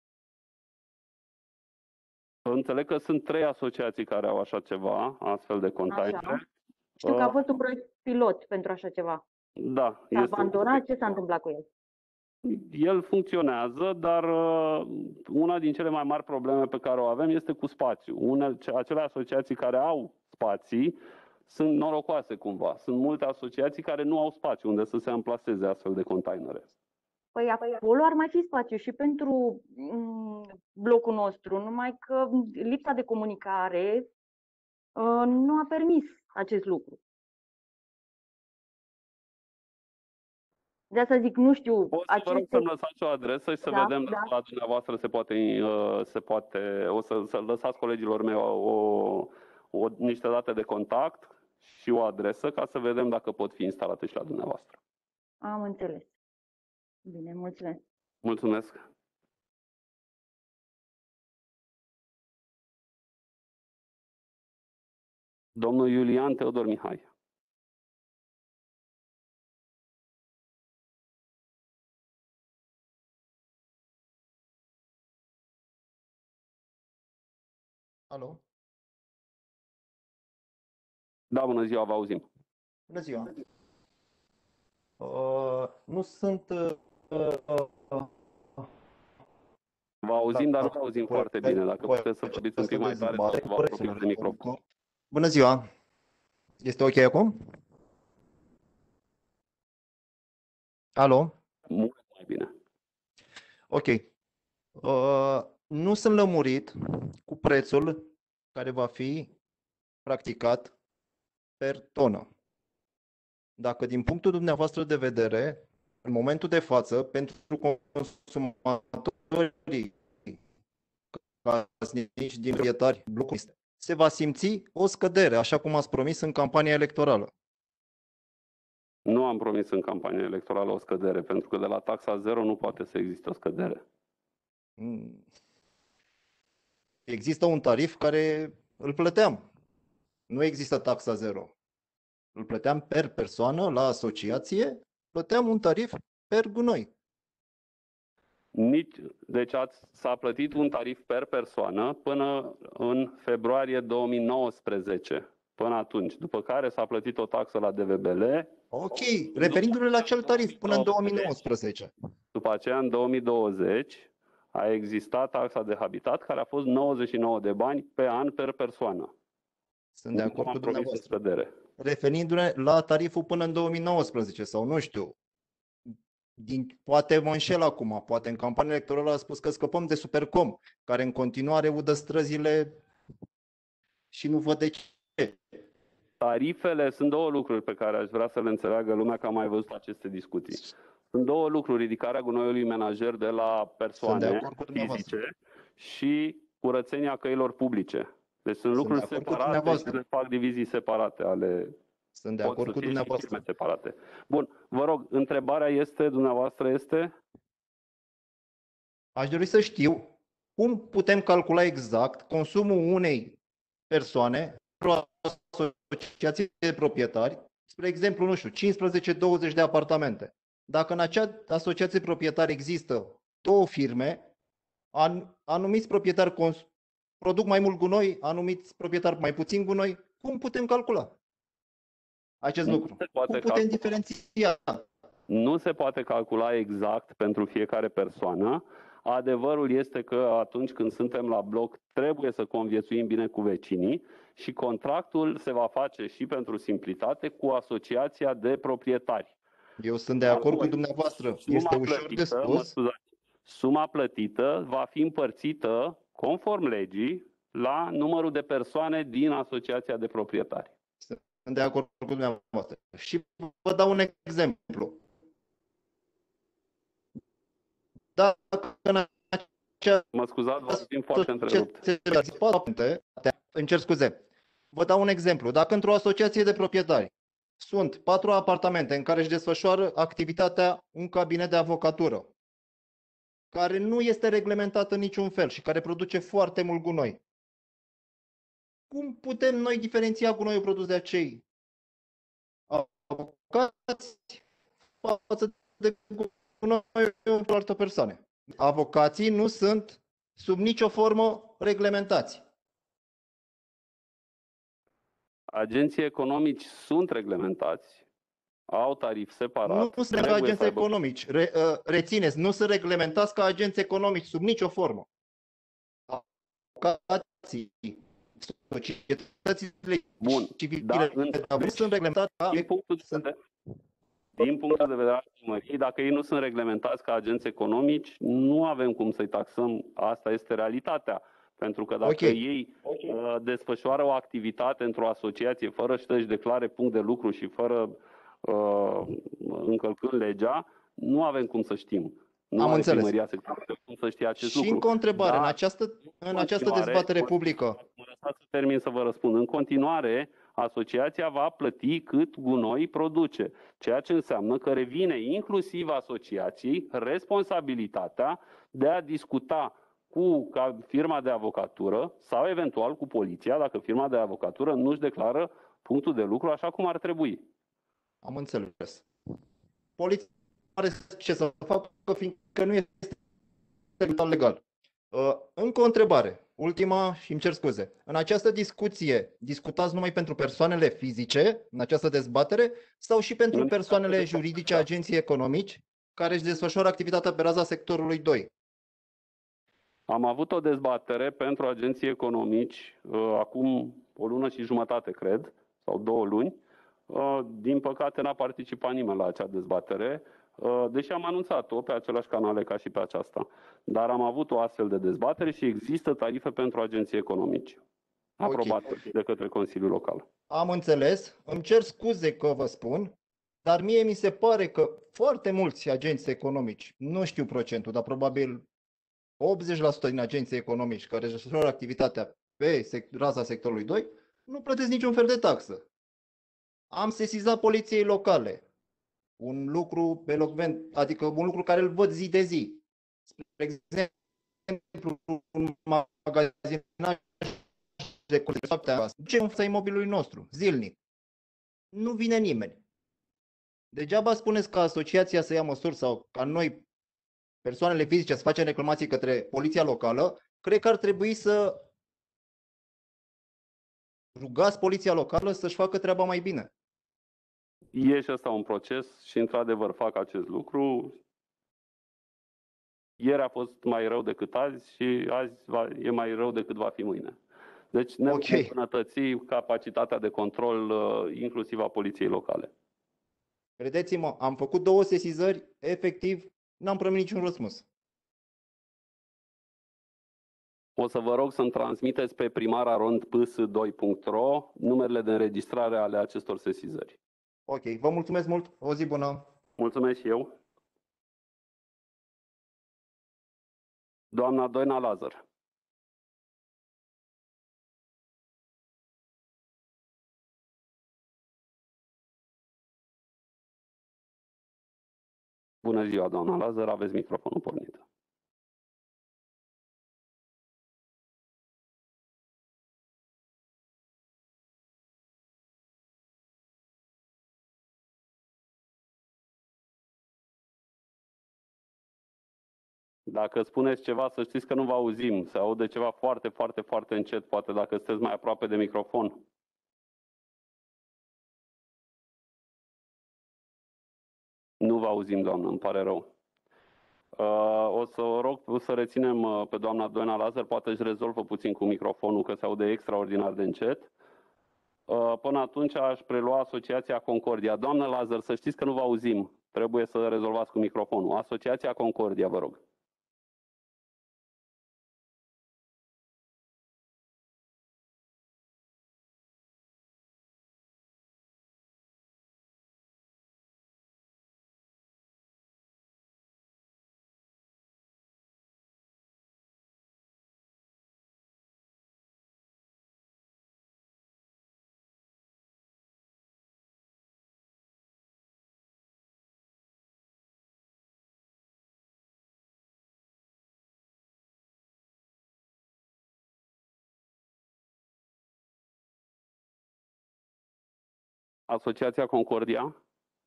S1: Înțeleg că sunt trei asociații care au așa ceva, astfel de containere.
S5: Așa. Știu că a fost un proiect pilot pentru așa ceva.
S1: Da.
S5: S-a abandonat? Ce s-a întâmplat cu el?
S1: El funcționează, dar uh, una din cele mai mari probleme pe care o avem este cu spațiu. Une, acele asociații care au spații sunt norocoase cumva. Sunt multe asociații care nu au spațiu unde să se amplaseze astfel de containere.
S5: Păi acolo ar mai fi spațiu și pentru blocul nostru, numai că lipsa de comunicare uh, nu a permis acest lucru. De asta zic, nu știu...
S1: O să vă rog să-mi lăsați o adresă și să
S5: da,
S1: vedem
S5: da.
S1: dacă la dumneavoastră se poate, uh, se poate o să, să lăsați colegilor mei o, o, o, niște date de contact și o adresă ca să vedem dacă pot fi instalate și la dumneavoastră.
S5: Am înțeles. Bine, mulțumesc.
S1: Mulțumesc. Domnul Iulian Teodor Mihai.
S6: Alo?
S1: Da, bună ziua, vă auzim.
S6: Bună ziua. Uh, nu sunt... Uh, uh,
S1: Vă auzim, dar nu vă auzim
S6: Păi,
S1: foarte bine. Dacă puteți să vorbiți un pic mai tare sau să vă apropiați de microfon.
S6: Bună ziua. Este ok acum? Alo?
S1: Mult mai bine.
S6: Ok. Uh, nu sunt lămurit cu prețul care va fi practicat per tonă. Dacă din punctul dumneavoastră de vedere, în momentul de față, pentru consumatorii casnici din proprietari blocului, se va simți o scădere, așa cum ați promis în campania electorală.
S1: Nu am promis în campania electorală o scădere, pentru că de la taxa zero nu poate să existe o scădere.
S6: există un tarif care îl plăteam. Nu există taxa zero. Îl plăteam per persoană la asociație, plăteam un tarif per gunoi.
S1: Nici, deci ați, s-a plătit un tarif per persoană până în februarie două mii nouăsprezece, până atunci, după care s-a plătit o taxă la D V B L.
S6: Ok, referindu-ne la acel tarif până în două mii nouăsprezece.
S1: După aceea, în două mii douăzeci, a existat taxa de habitat, care a fost nouăzeci și nouă de bani pe an per persoană.
S6: Sunt de acord
S1: Am
S6: cu
S1: promis
S6: dumneavoastră.
S1: scădere.
S6: Referindu-ne la tariful până în două mii nouăsprezece sau nu știu, din, poate mă înșel acum, poate în campania electorală a spus că scăpăm de Supercom, care în continuare udă străzile și nu văd de ce.
S1: Tarifele sunt două lucruri pe care aș vrea să le înțeleagă lumea, că am mai văzut aceste discuții. Sunt două lucruri, ridicarea gunoiului menajer de la persoane fizice și curățenia căilor publice. Deci sunt, sunt lucruri separate și le fac divizii separate ale...
S6: Sunt de acord cu dumneavoastră.
S1: Separate. Bun, vă rog, întrebarea este, dumneavoastră este?
S6: Aș dori să știu cum putem calcula exact consumul unei persoane într-o asociație de proprietari, spre exemplu, nu știu, cincisprezece douăzeci de apartamente. Dacă în acea asociație proprietari există două firme, anumiți proprietari produc mai mult gunoi, anumiți proprietari mai puțin gunoi, cum putem calcula acest
S1: nu
S6: lucru? Cum putem
S1: calcula.
S6: diferenția?
S1: Nu se poate calcula exact pentru fiecare persoană. Adevărul este că atunci când suntem la bloc trebuie să conviețuim bine cu vecinii și contractul se va face și pentru simplitate cu asociația de proprietari.
S6: Eu sunt de acord cu dumneavoastră. Este ușor de spus.
S1: Suma plătită va fi împărțită conform legii la numărul de persoane din asociația de proprietari.
S6: Sunt de acord cu dumneavoastră. Și vă dau un exemplu. Dacă în acea...
S1: Mă scuzați, vă simt foarte întrerupt.
S6: Îmi cer scuze. Vă dau un exemplu. Dacă într-o asociație de proprietari sunt patru apartamente în care își desfășoară activitatea un cabinet de avocatură, care nu este reglementat în niciun fel și care produce foarte mult gunoi, cum putem noi diferenția gunoiul produs de acei avocați față de gunoiul într-o altă persoană? Avocații nu sunt sub nicio formă reglementați.
S1: Agenții economici sunt reglementați, au tarif separat.
S6: Nu, nu sunt agenți aibă... economici. Re, uh, rețineți, nu sunt reglementați ca agenți economici sub nicio formă. Avocații, societățile
S1: Bun,
S6: civile
S1: da,
S6: nu sunt reglementați ca...
S1: Din punctul de vedere, din punctul de vedere al primăriei, dacă ei nu sunt reglementați ca agenți economici, nu avem cum să-i taxăm. Asta este realitatea. Pentru că dacă okay. ei uh, desfășoară o activitate într-o asociație fără să-și declare punct de lucru și fără uh, încălcând legea, nu avem cum să știm. Nu
S6: Am înțeles.
S1: Cum să știe acest
S6: și
S1: lucru.
S6: încă o întrebare. Da, în această, în această dezbatere publică...
S1: Mă lăsați să termin să vă răspund. În continuare, asociația va plăti cât gunoi produce, ceea ce înseamnă că revine inclusiv asociației responsabilitatea de a discuta cu ca firma de avocatură sau eventual cu poliția, dacă firma de avocatură nu-și declară punctul de lucru așa cum ar trebui.
S6: Am înțeles. Poliția are ce să facă, fiindcă nu este legal. Uh, încă o întrebare, ultima și îmi cer scuze. În această discuție, discutați numai pentru persoanele fizice, în această dezbatere, sau și pentru persoanele juridice, agenții economici, care își desfășoară activitatea pe raza sectorului doi?
S1: Am avut o dezbatere pentru agenții economici uh, acum o lună și jumătate, cred, sau două luni. Uh, din păcate n-a participat nimeni la acea dezbatere, uh, deși am anunțat-o pe aceleași canale ca și pe aceasta. Dar am avut o astfel de dezbatere și există tarife pentru agenții economici, aprobate okay. de către Consiliul Local.
S6: Am înțeles, îmi cer scuze că vă spun, dar mie mi se pare că foarte mulți agenți economici, nu știu procentul, dar probabil optzeci la sută din agenții economici care își desfășoară activitatea pe raza sectorului doi nu plătesc niciun fel de taxă. Am sesizat poliției locale. Un lucru elocvent, adică un lucru care îl văd zi de zi. Spre exemplu, un magazinaj de curte, ducem în fața imobilului nostru, zilnic. Nu vine nimeni. Degeaba spuneți ca asociația să ia măsuri sau ca noi, persoanele fizice, să facem reclamații către poliția locală. Cred că ar trebui să rugați poliția locală să-și facă treaba mai bine.
S1: E și ăsta un proces și, într-adevăr, fac acest lucru. Ieri a fost mai rău decât azi și azi va, e mai rău decât va fi mâine. Deci ne
S6: Ok.
S1: vom îmbunătăți capacitatea de control, inclusiv a poliției locale.
S6: Credeți-mă, am făcut două sesizări, efectiv, n-am primit niciun răspuns.
S1: O să vă rog să-mi transmiteți pe primara rond p s doi punct r o numerele de înregistrare ale acestor sesizări.
S6: Ok, vă mulțumesc mult, o zi bună!
S1: Mulțumesc și eu. Doamna Doina Lazar. Bună ziua, doamna Lazar, aveți microfonul pornit. Dacă spuneți ceva, să știți că nu vă auzim. Se aude ceva foarte, foarte, foarte încet, poate dacă sunteți mai aproape de microfon. Nu vă auzim, doamnă, îmi pare rău. O să o rog să reținem pe doamna Doina Lazar, poate își rezolvă puțin cu microfonul, că se aude extraordinar de încet. Până atunci aș prelua Asociația Concordia. Doamnă Lazar, să știți că nu vă auzim. Trebuie să rezolvați cu microfonul. Asociația Concordia, vă rog. Asociația Concordia.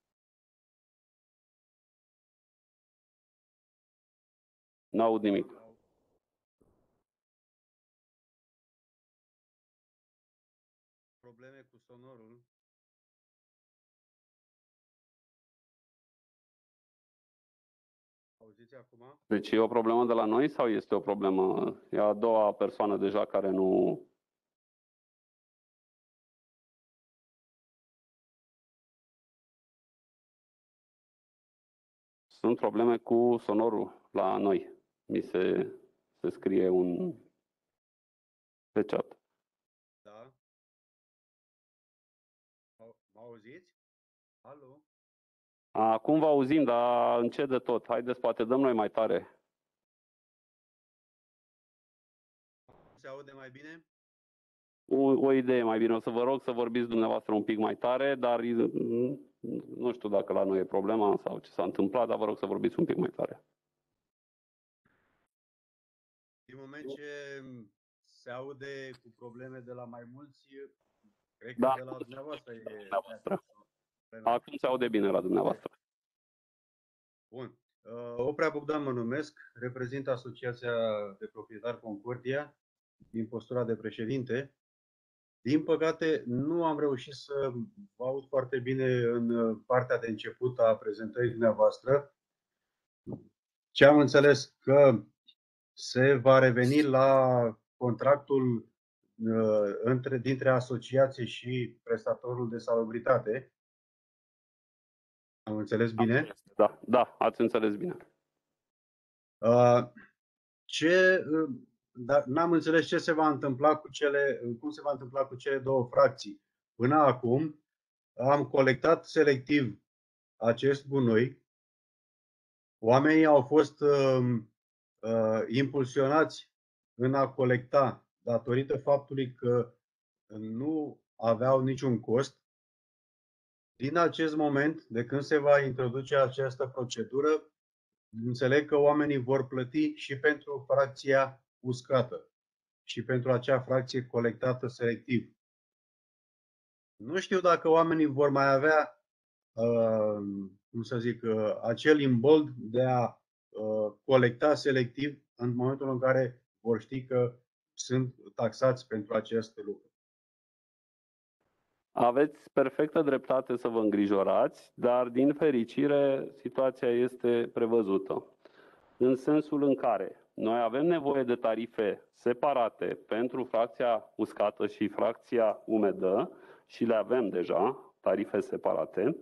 S1: N-aud nimic.
S7: Probleme cu sonorul. Auziți acum?
S1: Deci e o problemă de la noi sau este o problemă? E a doua persoană deja care nu... Sunt probleme cu sonorul la noi. Mi se, se scrie un pe chat.
S7: Da. Mă auziți? Alo?
S1: Acum vă auzim, dar încet de tot. Haideți, poate dăm noi mai tare.
S7: Se aude mai bine?
S1: O, o idee mai bine. O să vă rog să vorbiți dumneavoastră un pic mai tare, dar nu știu dacă la noi e problema sau ce s-a întâmplat, dar vă rog să vorbiți un pic mai tare.
S7: Din moment ce se aude cu probleme de la mai mulți, cred că
S1: Da,
S7: de la dumneavoastră e...
S1: Dumneavoastră. Acum se aude bine la dumneavoastră.
S7: Bun. Oprea Bogdan mă numesc, reprezint Asociația de Proprietari Concordia din postura de președinte. Din păcate, nu am reușit să vă aud foarte bine în partea de început a prezentării dumneavoastră. Ce am înțeles că se va reveni la contractul uh, între, dintre asociație și prestatorul de salubritate. Am înțeles bine?
S1: Da, da, ați înțeles bine.
S7: Uh, ce, uh, dar n-am înțeles ce se va întâmpla cu cele, cum se va întâmpla cu cele două fracții. Până acum am colectat selectiv acest gunoi. Oamenii au fost uh, uh, impulsionați în a colecta datorită faptului că nu aveau niciun cost. Din acest moment, de când se va introduce această procedură, înțeleg că oamenii vor plăti și pentru fracția uscată și pentru acea fracție colectată selectiv. Nu știu dacă oamenii vor mai avea, uh, cum să zic, uh, acel imbold de a uh, colecta selectiv în momentul în care vor ști că sunt taxați pentru acest lucru.
S1: Aveți perfectă dreptate să vă îngrijorați, dar din fericire situația este prevăzută. În sensul în care noi avem nevoie de tarife separate pentru fracția uscată și fracția umedă și le avem deja, tarife separate,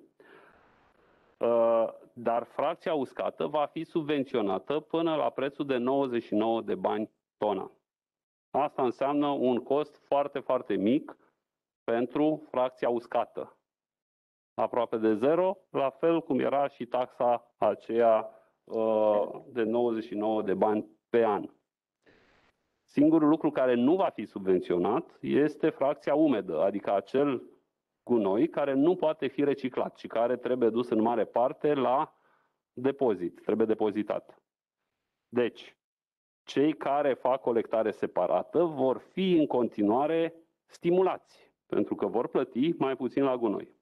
S1: dar fracția uscată va fi subvenționată până la prețul de nouăzeci și nouă de bani tona. Asta înseamnă un cost foarte, foarte mic pentru fracția uscată. Aproape de zero, la fel cum era și taxa aceea de nouăzeci și nouă de bani pe an. Singurul lucru care nu va fi subvenționat este fracția umedă, adică acel gunoi care nu poate fi reciclat și care trebuie dus în mare parte la depozit, trebuie depozitat. Deci, cei care fac colectare separată vor fi în continuare stimulați, pentru că vor plăti mai puțin la gunoi.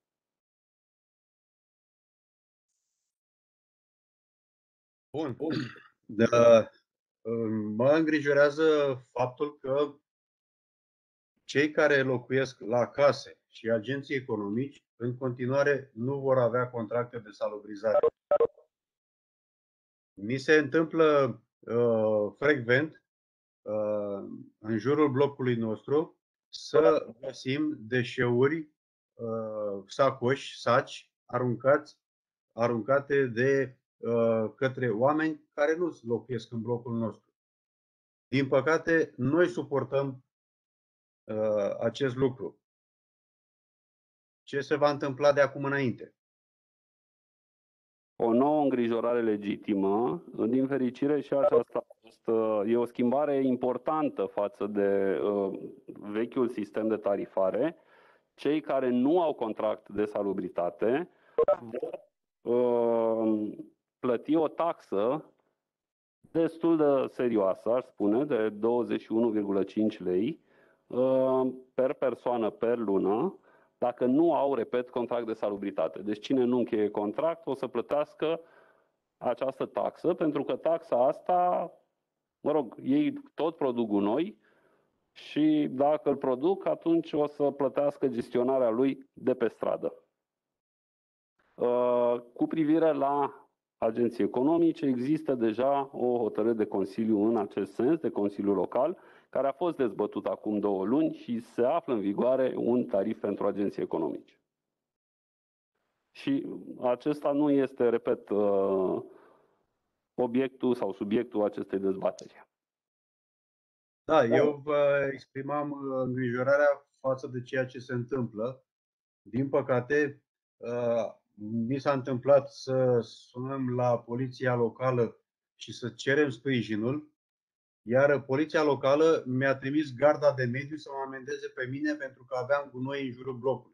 S7: Bun. De, mă îngrijorează faptul că cei care locuiesc la case și agenții economici în continuare nu vor avea contracte de salubrizare. Mi se întâmplă uh, frecvent uh, în jurul blocului nostru să găsim deșeuri, uh, sacoși, saci aruncați, aruncate de uh, către oameni care nu locuiesc în blocul nostru. Din păcate, noi suportăm uh, acest lucru. Ce se va întâmpla de acum înainte?
S1: O nouă îngrijorare legitimă, din fericire și aceasta e o schimbare importantă față de uh, vechiul sistem de tarifare. Cei care nu au contract de salubritate vor uh, plăti o taxă destul de serioasă, aș spune, de douăzeci și unu virgulă cinci lei uh, per persoană per lună, dacă nu au, repet, contract de salubritate. Deci cine nu încheie contract o să plătească această taxă, pentru că taxa asta, mă rog, ei tot produc gunoi și dacă îl produc, atunci o să plătească gestionarea lui de pe stradă. Cu privire la agenții economice, există deja o hotărâre de Consiliu în acest sens, de Consiliul Local, care a fost dezbătut acum două luni și se află în vigoare un tarif pentru agenții economice. Și acesta nu este, repet, obiectul sau subiectul acestei dezbateri.
S7: Da, eu vă exprimam îngrijorarea față de ceea ce se întâmplă. Din păcate, mi s-a întâmplat să sunăm la poliția locală și să cerem sprijinul, iar poliția locală mi-a trimis garda de mediu să mă amendeze pe mine pentru că aveam gunoi în jurul blocului.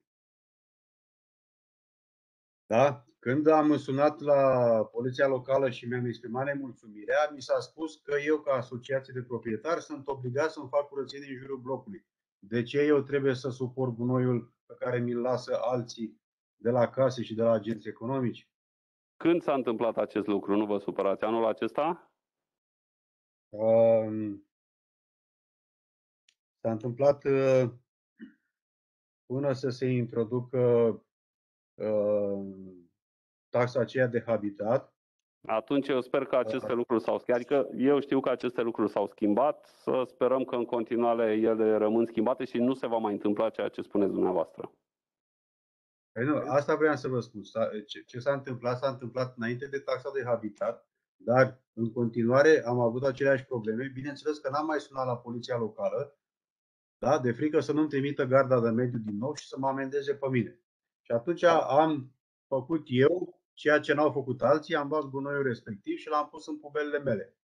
S7: Da? Când am sunat la poliția locală și mi-am exprimat nemulțumirea, mi s-a spus că eu, ca asociație de proprietari, sunt obligat să-mi fac curățenie în jurul blocului. De ce eu trebuie să suport gunoiul pe care mi-l lasă alții de la case și de la agenții economici?
S1: Când s-a întâmplat acest lucru? Nu vă supărați. Anul acesta?
S7: Uh, s-a întâmplat uh, până să se introducă uh, taxa aceea de habitat.
S1: Atunci eu sper că aceste lucruri s-au schimbat. Adică eu știu că aceste lucruri s-au schimbat. Să sperăm că în continuare ele rămân schimbate și nu se va mai întâmpla ceea ce spuneți dumneavoastră.
S7: Păi nu, asta vreau să vă spun. Ce, ce s-a întâmplat, s-a întâmplat înainte de taxa de habitat, dar în continuare am avut aceleași probleme. Bineînțeles că n-am mai sunat la poliția locală, da, de frică să nu-mi trimită garda de mediu din nou și să mă amendeze pe mine. Și atunci am făcut eu ceea ce n-au făcut alții, am luat gunoiul respectiv și l-am pus în pubelele mele.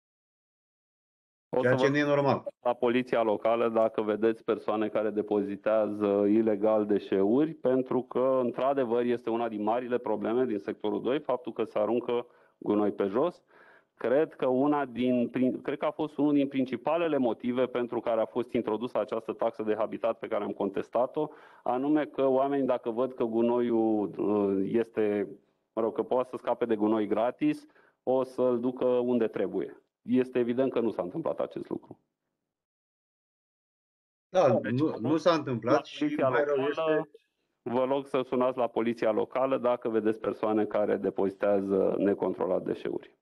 S7: Ceea ce nu e normal.
S1: La poliția locală dacă vedeți persoane care depozitează ilegal deșeuri, pentru că, într-adevăr, este una din marile probleme din sectorul doi, faptul că se aruncă gunoi pe jos. Cred că, una din, cred că a fost unul din principalele motive pentru care a fost introdusă această taxă de habitat pe care am contestat-o, anume că oamenii, dacă văd că gunoiul este, mă rog, că poate să scape de gunoi gratis, o să-l ducă unde trebuie. Este evident că nu s-a întâmplat acest lucru.
S7: Da,
S1: Deci,
S7: nu, nu s-a întâmplat și mai rău este...
S1: Vă rog să sunați la poliția locală dacă vedeți persoane care depozitează necontrolat deșeuri.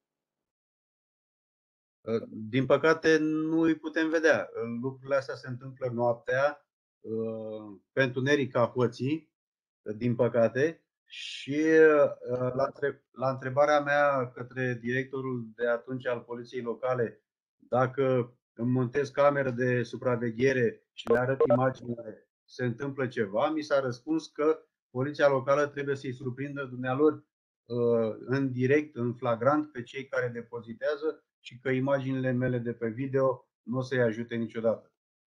S7: Din păcate, nu îi putem vedea. Lucrurile astea se întâmplă noaptea, pe întuneric ca hoții, din păcate. Și la, întreb, la întrebarea mea către directorul de atunci al poliției locale, dacă îmi montez cameră de supraveghere și le arăt imaginile, se întâmplă ceva, mi s-a răspuns că poliția locală trebuie să-i surprindă dumnealor în direct, în flagrant, pe cei care depozitează și că imaginile mele de pe video nu o să-i ajute niciodată.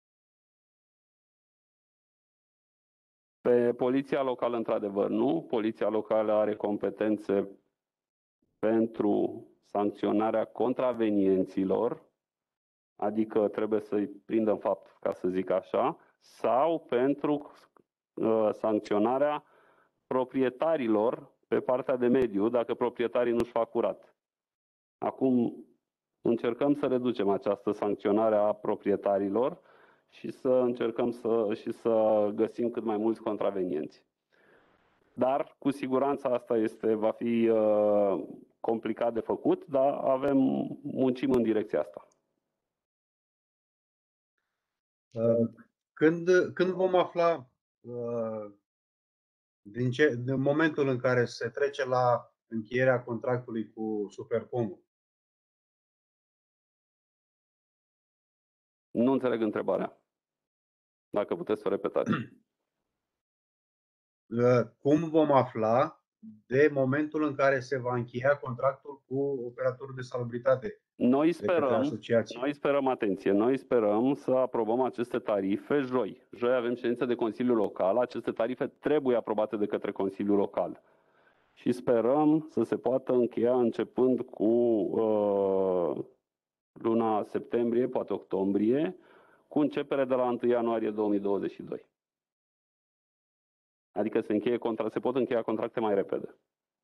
S1: Pe poliția locală, într-adevăr, nu. Poliția locală are competențe pentru sancționarea contravenienților, adică trebuie să-i prindă în fapt, ca să zic așa, sau pentru uh, sancționarea proprietarilor pe partea de mediu, dacă proprietarii nu-și fac curat. Acum încercăm să reducem această sancționare a proprietarilor și să încercăm să, și să găsim cât mai mulți contravenienți. Dar, cu siguranță, asta este, va fi uh, complicat de făcut, dar avem, muncim în direcția asta.
S7: Când, când vom afla uh, din, ce, din momentul în care se trece la încheierea contractului cu Supercomul?
S1: Nu înțeleg întrebarea. Dacă puteți să o repetați.
S7: Cum vom afla de momentul în care se va încheia contractul cu operatorul de salubritate?
S1: Noi sperăm, noi sperăm, atenție, noi sperăm să aprobăm aceste tarife joi. Joi avem ședință de Consiliu Local. Aceste tarife trebuie aprobate de către Consiliul Local. Și sperăm să se poată încheia începând cu uh, luna septembrie, poate octombrie, cu începere de la întâi ianuarie două mii douăzeci și doi. Adică se, încheie contra, se pot încheia contracte mai repede.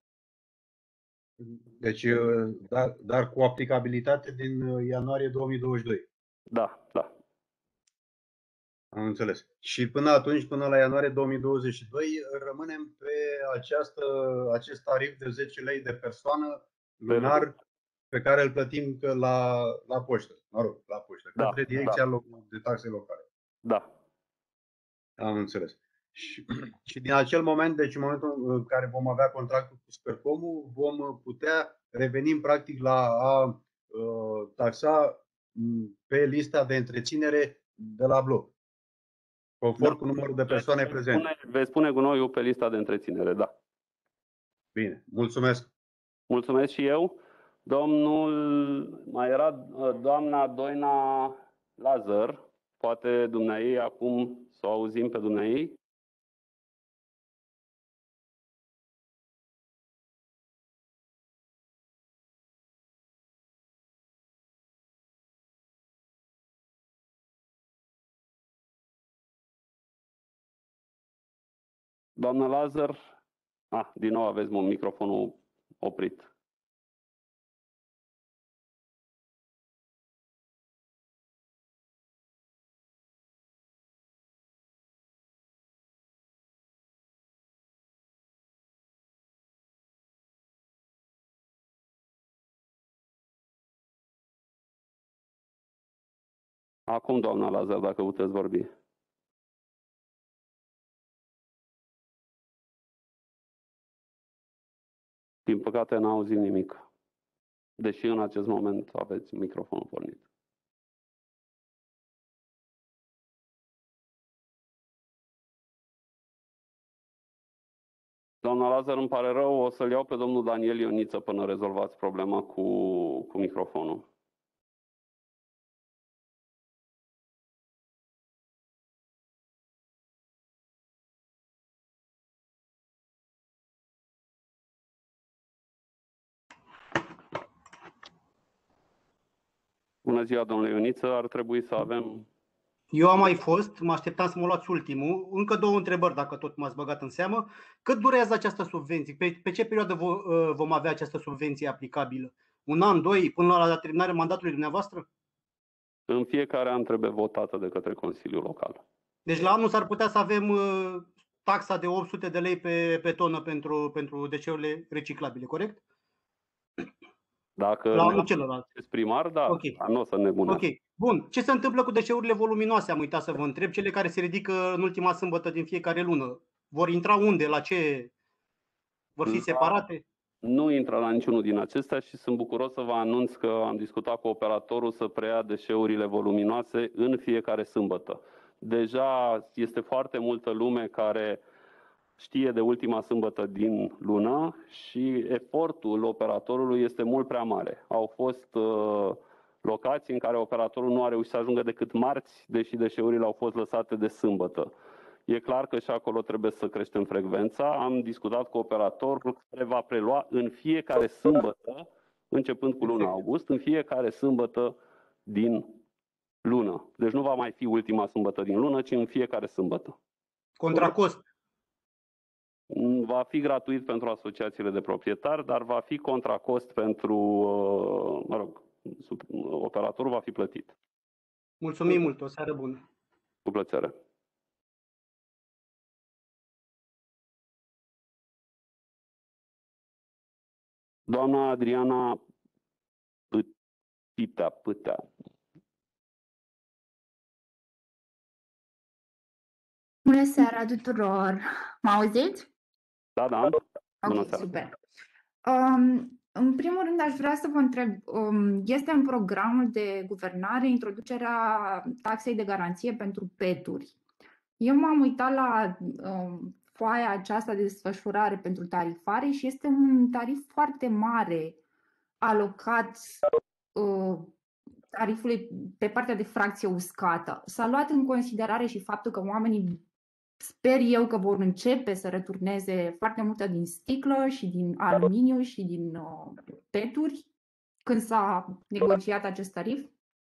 S7: Deci, dar, dar cu aplicabilitate din ianuarie două mii douăzeci și doi.
S1: Da, da.
S7: Am înțeles. Și până atunci, până la ianuarie două mii douăzeci și doi, rămânem pe această, acest tarif de zece lei de persoană lunar pe care îl plătim la, la poștă. Mă rog, la poștă,
S1: da,
S7: către Direcția
S1: da.
S7: de Taxe Locale.
S1: Da.
S7: Am înțeles. Și, și din acel moment, deci în momentul în care vom avea contractul cu Supercomul, vom putea reveni practic la a uh, taxa pe lista de întreținere de la bloc, conform da. cu numărul de persoane veți prezente.
S1: Spune, veți pune gunoiul pe lista de întreținere, da.
S7: Bine, mulțumesc.
S1: Mulțumesc și eu. Domnul, mai era doamna Doina Lazar, poate dumneaei acum să o auzim pe dumneaei. Doamna Lazar, ah, din nou aveți microfonul oprit. Acum, doamna Lazar, dacă puteți vorbi. Din păcate n-am auzit nimic, deși în acest moment aveți microfonul pornit. Doamna Lazar, îmi pare rău, o să-l iau pe domnul Daniel Ioniță până rezolvați problema cu, cu microfonul. Bună ziua, domnule Ioniță, ar trebui să avem...
S4: Eu am mai fost, mă așteptam să mă luați ultimul. Încă două întrebări, dacă tot m-ați băgat în seamă. Cât durează această subvenție? Pe, pe ce perioadă vo, vom avea această subvenție aplicabilă? Un an, doi, până la terminarea mandatului dumneavoastră?
S1: În fiecare an trebuie votată de către Consiliul Local.
S4: Deci la anul s-ar putea să avem taxa de opt sute de lei pe, pe tonă pentru, pentru deșeurile reciclabile, corect?
S1: Dacă
S4: la anul celălalt.
S1: Primar, da,
S4: okay.
S1: Nu o să nebunească.
S4: Ok, bun. Ce se întâmplă cu deșeurile voluminoase? Am uitat să vă întreb. Cele care se ridică în ultima sâmbătă din fiecare lună. Vor intra unde? La ce? Vor fi separate?
S1: Nu intră la niciunul din acestea și sunt bucuros să vă anunț că am discutat cu operatorul să preia deșeurile voluminoase în fiecare sâmbătă. Deja este foarte multă lume care știe de ultima sâmbătă din lună și efortul operatorului este mult prea mare. Au fost uh, locații în care operatorul nu a reușit să ajungă decât marți, deși deșeurile au fost lăsate de sâmbătă. E clar că și acolo trebuie să creștem frecvența. Am discutat cu operatorul care va prelua în fiecare sâmbătă, începând cu luna august, în fiecare sâmbătă din lună. Deci nu va mai fi ultima sâmbătă din lună, ci în fiecare sâmbătă.
S4: Contra cost?
S1: Va fi gratuit pentru asociațiile de proprietari, dar va fi contra cost pentru, mă rog, operatorul va fi plătit.
S4: Mulțumim mult, o seară bună.
S1: Cu plăcere. Doamna Adriana Pâtea, Pâtea.
S8: Bună seara tuturor! Mă auziți?
S1: Da, da. Bună
S8: Ok,
S1: seara.
S8: super. Um, în primul rând aș vrea să vă întreb, um, este în programul de guvernare introducerea taxei de garanție pentru peturi. Eu m-am uitat la um, foaia aceasta de desfășurare pentru tarifare și este un tarif foarte mare alocat uh, tarifului pe partea de fracție uscată. S-a luat în considerare și faptul că oamenii, sper eu, că vor începe să returneze foarte multă din sticlă și din aluminiu și din uh, peturi când s-a negociat acest tarif?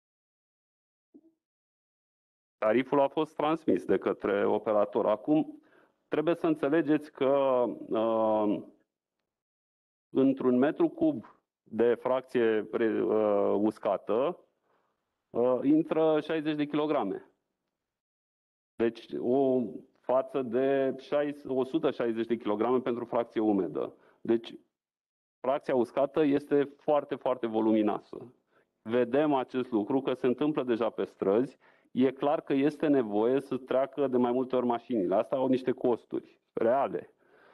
S1: Tariful a fost transmis de către operator. Acum, trebuie să înțelegeți că uh, într-un metru cub de fracție uh, uscată uh, intră șaizeci de kilograme. Deci o față de o sută șaizeci de kilograme pentru fracție umedă. Deci fracția uscată este foarte, foarte voluminoasă. Vedem acest lucru că se întâmplă deja pe străzi. E clar că este nevoie să treacă de mai multe ori mașinile. Asta au niște costuri reale.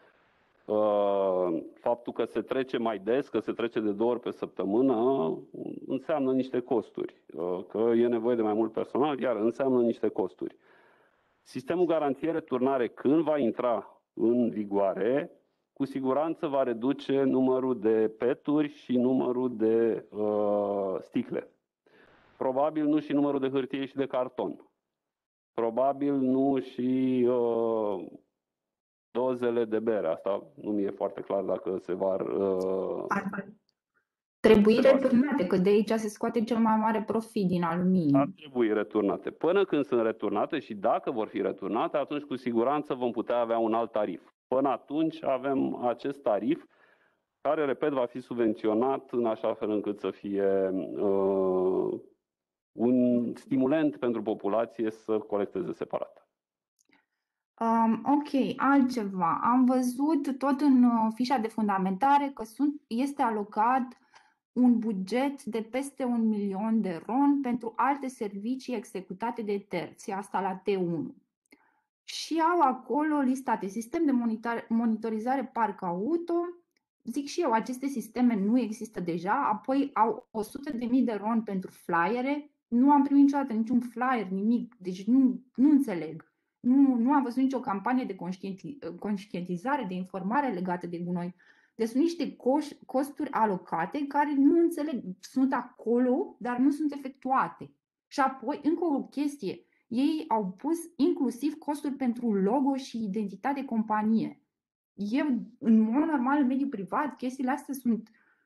S1: Faptul că se trece mai des, că se trece de două ori pe săptămână, înseamnă niște costuri. Că e nevoie de mai mult personal, iar înseamnă niște costuri. Sistemul garanție returnare, când va intra în vigoare, cu siguranță va reduce numărul de peturi și numărul de uh, sticle. Probabil nu și numărul de hârtie și de carton. Probabil nu și uh, dozele de bere. Asta nu mi-e foarte clar dacă se va... Uh,
S8: Trebuie returnate, că de aici se scoate cel mai mare profit din aluminiu.
S1: Ar trebui returnate. Până când sunt returnate și dacă vor fi returnate, atunci cu siguranță vom putea avea un alt tarif. Până atunci avem acest tarif care, repet, va fi subvenționat în așa fel încât să fie uh, un stimulent pentru populație să colecteze separat.
S8: Um, ok, altceva. Am văzut tot în fișa de fundamentare că sunt, este alocat un buget de peste un milion de ron pentru alte servicii executate de terți, asta la T unu. Și au acolo listate sistem de monitorizare parc auto. Zic și eu, aceste sisteme nu există deja. Apoi au o sută de mii de ron pentru flyere. Nu am primit niciodată niciun flyer, nimic, deci nu, nu înțeleg. Nu, nu am văzut nicio campanie de conștientizare, de informare legată de gunoi. Deci sunt niște costuri alocate care nu înțeleg, sunt acolo, dar nu sunt efectuate. Și apoi, încă o chestie, ei au pus inclusiv costuri pentru logo și identitate companie. Eu, în mod normal, în mediul privat, chestiile astea sunt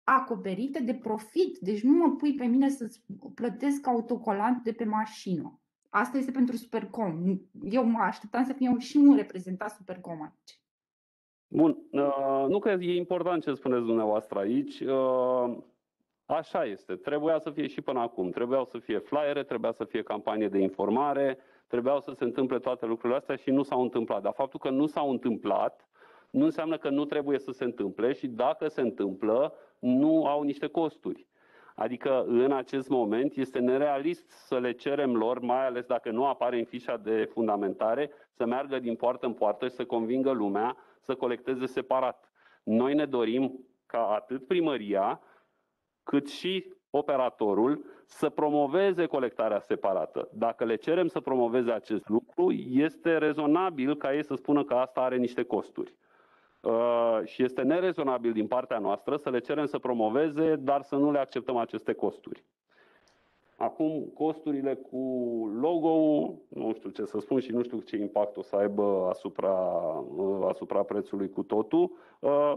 S8: acoperite de profit. Deci nu mă pui pe mine să-ți plătesc autocolant de pe mașină. Asta este pentru Supercom. Eu mă așteptam să fie și un reprezentant Supercom aici.
S1: Bun, nu cred că e important ce spuneți dumneavoastră aici. Așa este. Trebuia să fie și până acum. Trebuiau să fie flyere, trebuia să fie campanie de informare, trebuiau să se întâmple toate lucrurile astea și nu s-au întâmplat. Dar faptul că nu s-au întâmplat nu înseamnă că nu trebuie să se întâmple și dacă se întâmplă, nu au niște costuri. Adică în acest moment este nerealist să le cerem lor, mai ales dacă nu apare în fișa de fundamentare, să meargă din poartă în poartă și să convingă lumea să colecteze separat. Noi ne dorim ca atât primăria, cât și operatorul să promoveze colectarea separată. Dacă le cerem să promoveze acest lucru, este rezonabil ca ei să spună că asta are niște costuri. Uh, și este nerezonabil din partea noastră să le cerem să promoveze, dar să nu le acceptăm aceste costuri. Acum, costurile cu logo-ul, nu știu ce să spun și nu știu ce impact o să aibă asupra, uh, asupra prețului cu totul. Uh,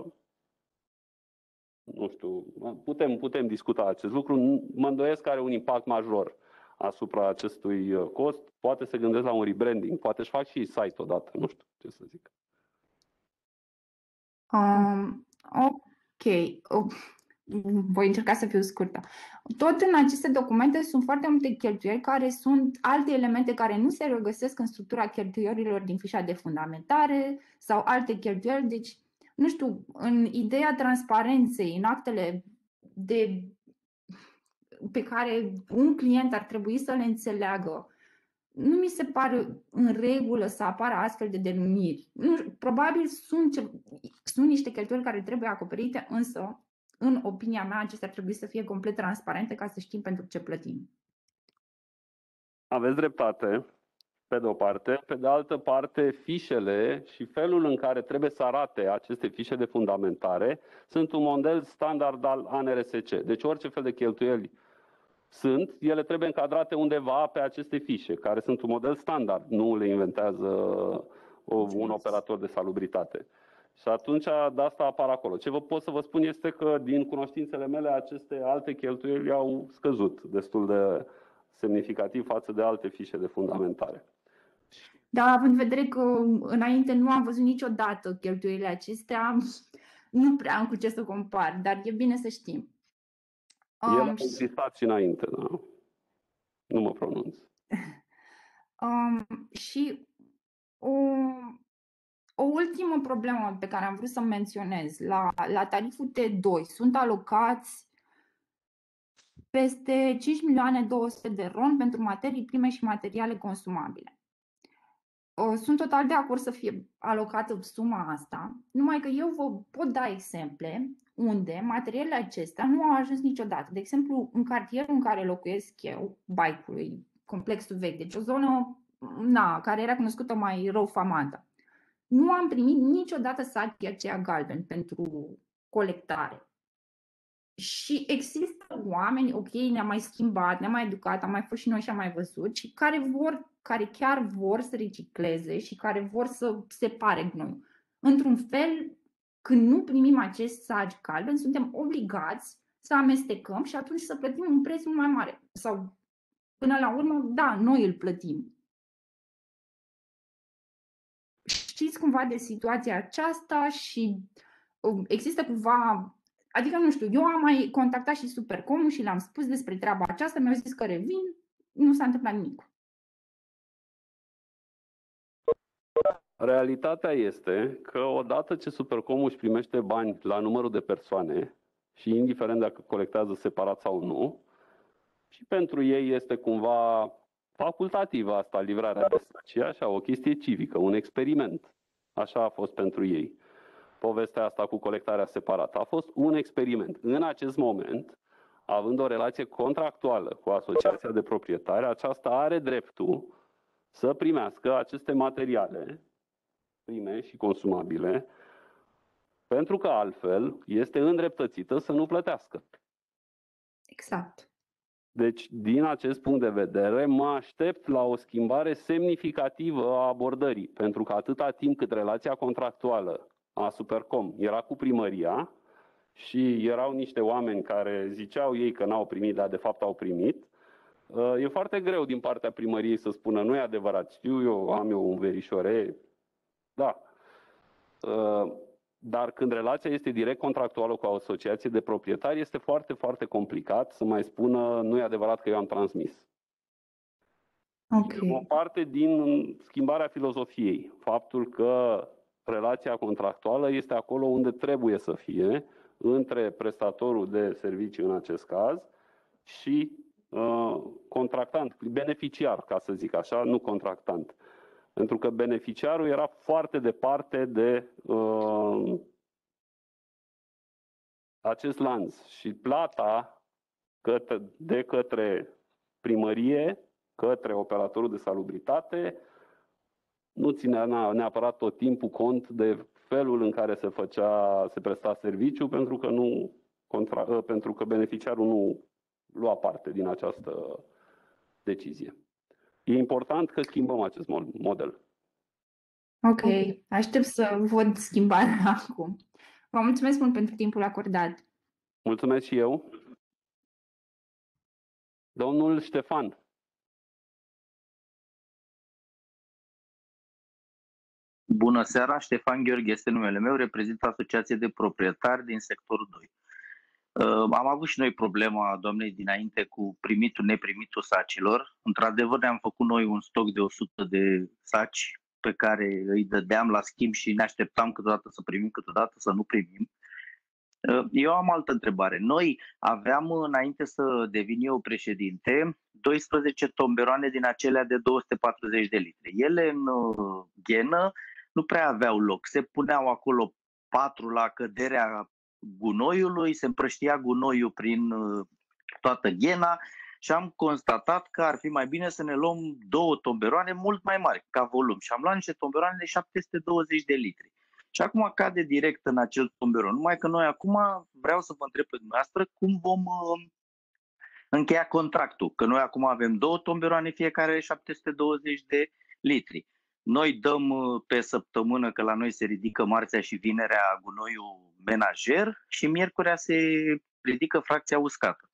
S1: Nu știu, putem, putem discuta acest lucru. Mă îndoiesc că are un impact major asupra acestui cost. Poate se gândesc la un rebranding, poate își fac și site odată, nu știu ce să zic.
S8: Um, ok, uh, voi încerca să fiu scurtă. Tot în aceste documente sunt foarte multe cheltuieli care sunt alte elemente care nu se regăsesc în structura cheltuielilor din fișa de fundamentare sau alte cheltuieli, deci nu știu, în ideea transparenței, în actele de, pe care un client ar trebui să le înțeleagă, nu mi se pare în regulă să apară astfel de denumiri. Nu, probabil sunt, ce, sunt niște cheltuieli care trebuie acoperite, însă, în opinia mea, acestea ar trebui să fie complet transparente ca să știm pentru ce plătim.
S1: Aveți dreptate, pe de o parte. Pe de altă parte, fișele și felul în care trebuie să arate aceste fișe de fundamentare sunt un model standard al A N R S C. Deci orice fel de cheltuieli sunt, ele trebuie încadrate undeva pe aceste fișe, care sunt un model standard, nu le inventează un operator de salubritate. Și atunci de asta apar acolo. Ce vă pot să vă spun este că din cunoștințele mele aceste alte cheltuieli au scăzut destul de semnificativ față de alte fișe de fundamentare.
S8: Da, având în vedere că înainte nu am văzut niciodată cheltuielile acestea, nu prea am cu ce să compar, dar e bine să știm.
S1: El um, a existat și înainte, da? Nu mă pronunț.
S8: Um, și o, o ultimă problemă pe care am vrut să menționez, la, la tariful T doi sunt alocați peste cinci milioane două sute de ron pentru materii prime și materiale consumabile. Sunt total de acord să fie alocată suma asta, numai că eu vă pot da exemple unde materialele acestea nu au ajuns niciodată. De exemplu, în cartierul în care locuiesc eu, Baicului, complexul vechi, deci o zonă na, care era cunoscută mai rău famantă. Nu am primit niciodată sacii aceia galbeni pentru colectare. Și există oameni, ok, ne-am mai schimbat, ne-am mai educat, am mai fost și noi și am mai văzut, și care vor, care chiar vor să recicleze și care vor să separe gunoiul. Într-un fel, când nu primim acest saci galben, suntem obligați să amestecăm și atunci să plătim un preț mult mai mare. Sau, până la urmă, da, noi îl plătim. Știți cumva de situația aceasta și există cumva... Adică, nu știu, eu am mai contactat și Supercom și le-am spus despre treaba aceasta, mi-au zis că revin, nu s-a întâmplat nimic.
S1: Realitatea este că odată ce Supercom își primește bani la numărul de persoane și indiferent dacă colectează separat sau nu, și pentru ei este cumva facultativă asta, livrarea de saci, așa, o chestie civică, un experiment. Așa a fost pentru ei. Povestea asta cu colectarea separată a fost un experiment. În acest moment, având o relație contractuală cu asociația de proprietari, aceasta are dreptul să primească aceste materiale prime și consumabile, pentru că altfel este îndreptățită să nu plătească.
S8: Exact.
S1: Deci, din acest punct de vedere, mă aștept la o schimbare semnificativă a abordării, pentru că atâta timp cât relația contractuală a Supercom era cu primăria și erau niște oameni care ziceau ei că n-au primit, dar de fapt au primit, e foarte greu din partea primăriei să spună nu e adevărat, știu eu, am eu un verișor, da. Dar când relația este direct contractuală cu o asociație de proprietari, este foarte, foarte complicat să mai spună nu e adevărat că eu am transmis.
S8: Okay.
S1: O parte din schimbarea filozofiei, faptul că relația contractuală este acolo unde trebuie să fie, între prestatorul de servicii în acest caz și uh, contractant, beneficiar, ca să zic așa, nu contractant. Pentru că beneficiarul era foarte departe de uh, acest lanț și plata către, de către primărie, către operatorul de salubritate, nu ținea neapărat tot timpul cont de felul în care se făcea, se presta serviciu, pentru că, nu, contra, pentru că beneficiarul nu lua parte din această decizie. E important că schimbăm acest model.
S8: Ok, aștept să văd schimbarea acum. Vă mulțumesc mult pentru timpul acordat.
S1: Mulțumesc și eu. Domnul Ștefan.
S9: Bună seara, Ștefan Gheorghe este numele meu, reprezint Asociație de Proprietari din sectorul doi. Am avut și noi problema doamnei dinainte cu primitul, neprimitul sacilor. Într-adevăr ne-am făcut noi un stoc de o sută de saci pe care îi dădeam la schimb și ne așteptam câteodată să primim, câteodată să nu primim. Eu am altă întrebare. Noi aveam, înainte să devin eu președinte, doisprezece tomberoane din acelea de două sute patruzeci de litri. Ele în ghenă nu prea aveau loc. Se puneau acolo patru la căderea gunoiului, se împrăștia gunoiul prin toată ghena și am constatat că ar fi mai bine să ne luăm două tomberoane mult mai mari ca volum. Și am luat niște tomberoane de șapte sute douăzeci de litri. Și acum cade direct în acel tomberon. Numai că noi acum vreau să vă întreb pe dumneavoastră cum vom încheia contractul. Că noi acum avem două tomberoane, fiecare șapte sute douăzeci de litri. Noi dăm pe săptămână, că la noi se ridică marțea și vinerea gunoiul menajer și miercurea se ridică fracția uscată.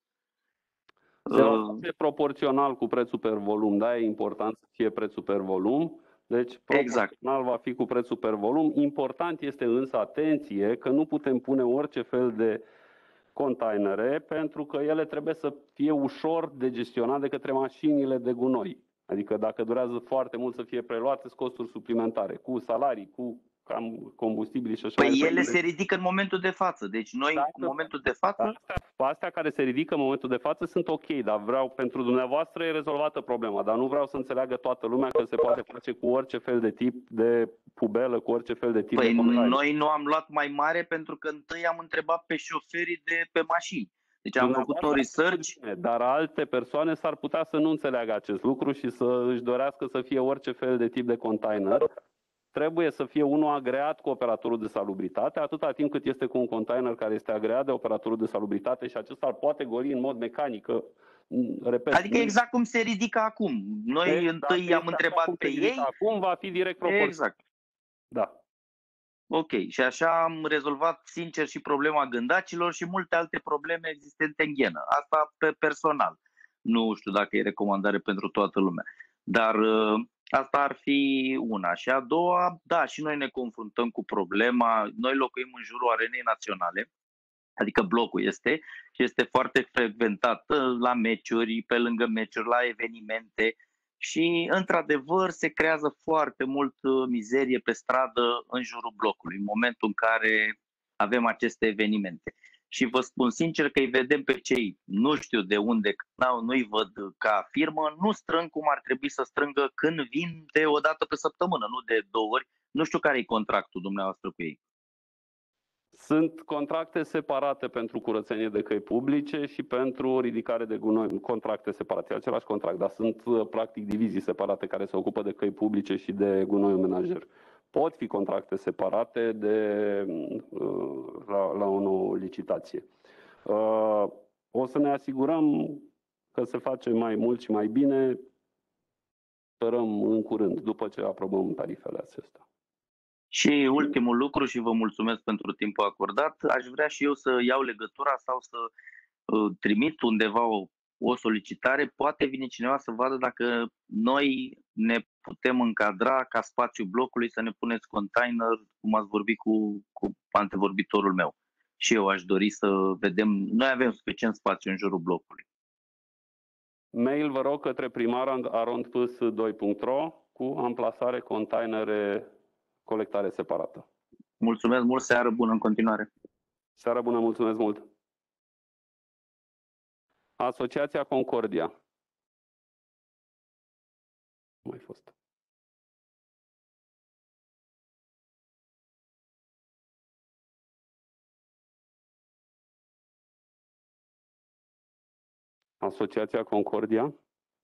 S1: Se uh, proporțional cu prețul per volum, da? E important să fie prețul per volum. Deci proporțional exact. Va fi cu prețul per volum. Important este însă, atenție, că nu putem pune orice fel de containere pentru că ele trebuie să fie ușor de gestionat de către mașinile de gunoi. Adică dacă durează foarte mult să fie preluate, sunt costuri suplimentare, cu salarii, cu combustibili și așa.
S9: Păi ele se ridică în momentul de față, deci noi Dacă, în momentul de față...
S1: Astea, astea care se ridică în momentul de față sunt ok, dar vreau, pentru dumneavoastră e rezolvată problema, dar nu vreau să înțeleagă toată lumea că se poate face cu orice fel de tip de pubelă, cu orice fel de tip
S9: păi
S1: de container.
S9: Noi nu am luat mai mare pentru că întâi am întrebat pe șoferii de pe mașini. Deci am făcut o research.
S1: Dar alte persoane s-ar putea să nu înțeleagă acest lucru și să își dorească să fie orice fel de tip de container. Trebuie să fie unul agreat cu operatorul de salubritate, atâta timp cât este cu un container care este agreat de operatorul de salubritate și acesta îl poate goli în mod mecanic. Repet,
S9: adică exact cum se ridică acum. Noi exact, întâi exact am întrebat pe ei.
S1: Acum va fi direct proporțional.
S9: Exact.
S1: Da.
S9: Ok, și așa am rezolvat sincer și problema gândacilor și multe alte probleme existente în ghenă. Asta pe personal. Nu știu dacă e recomandare pentru toată lumea. Dar asta ar fi una. Și a doua, da, și noi ne confruntăm cu problema. Noi locuim în jurul Arenei Naționale, adică blocul este, și este foarte frecventat la meciuri, pe lângă meciuri, la evenimente. Și, într-adevăr, se creează foarte mult mizerie pe stradă în jurul blocului, în momentul în care avem aceste evenimente. Și vă spun sincer că îi vedem pe cei, nu știu de unde, nu-i văd ca firmă, nu strâng cum ar trebui să strângă când vin de o dată pe săptămână, nu de două ori. Nu știu care e contractul dumneavoastră cu ei.
S1: Sunt contracte separate pentru curățenie de căi publice și pentru ridicare de gunoi, contracte separate, același contract, dar sunt practic divizii separate care se ocupă de căi publice și de gunoi menajer. Pot fi contracte separate de, la, la o nouă licitație. O să ne asigurăm că se face mai mult și mai bine, sperăm în curând, după ce aprobăm tarifele acestea.
S9: Și ultimul lucru, și vă mulțumesc pentru timpul acordat, aș vrea și eu să iau legătura sau să uh, trimit undeva o, o solicitare. Poate vine cineva să vadă dacă noi ne putem încadra ca spațiu blocului, să ne puneți container, cum ați vorbit cu, cu antevorbitorul meu. Și eu aș dori să vedem, noi avem suficient spațiu în jurul blocului.
S1: Mail vă rog către primar arond p s doi punct r o cu amplasare containere colectare separată.
S9: Mulțumesc mult, seară bună în continuare.
S1: Seară bună, mulțumesc mult. Asociația Concordia. Nu mai fost. Asociația Concordia.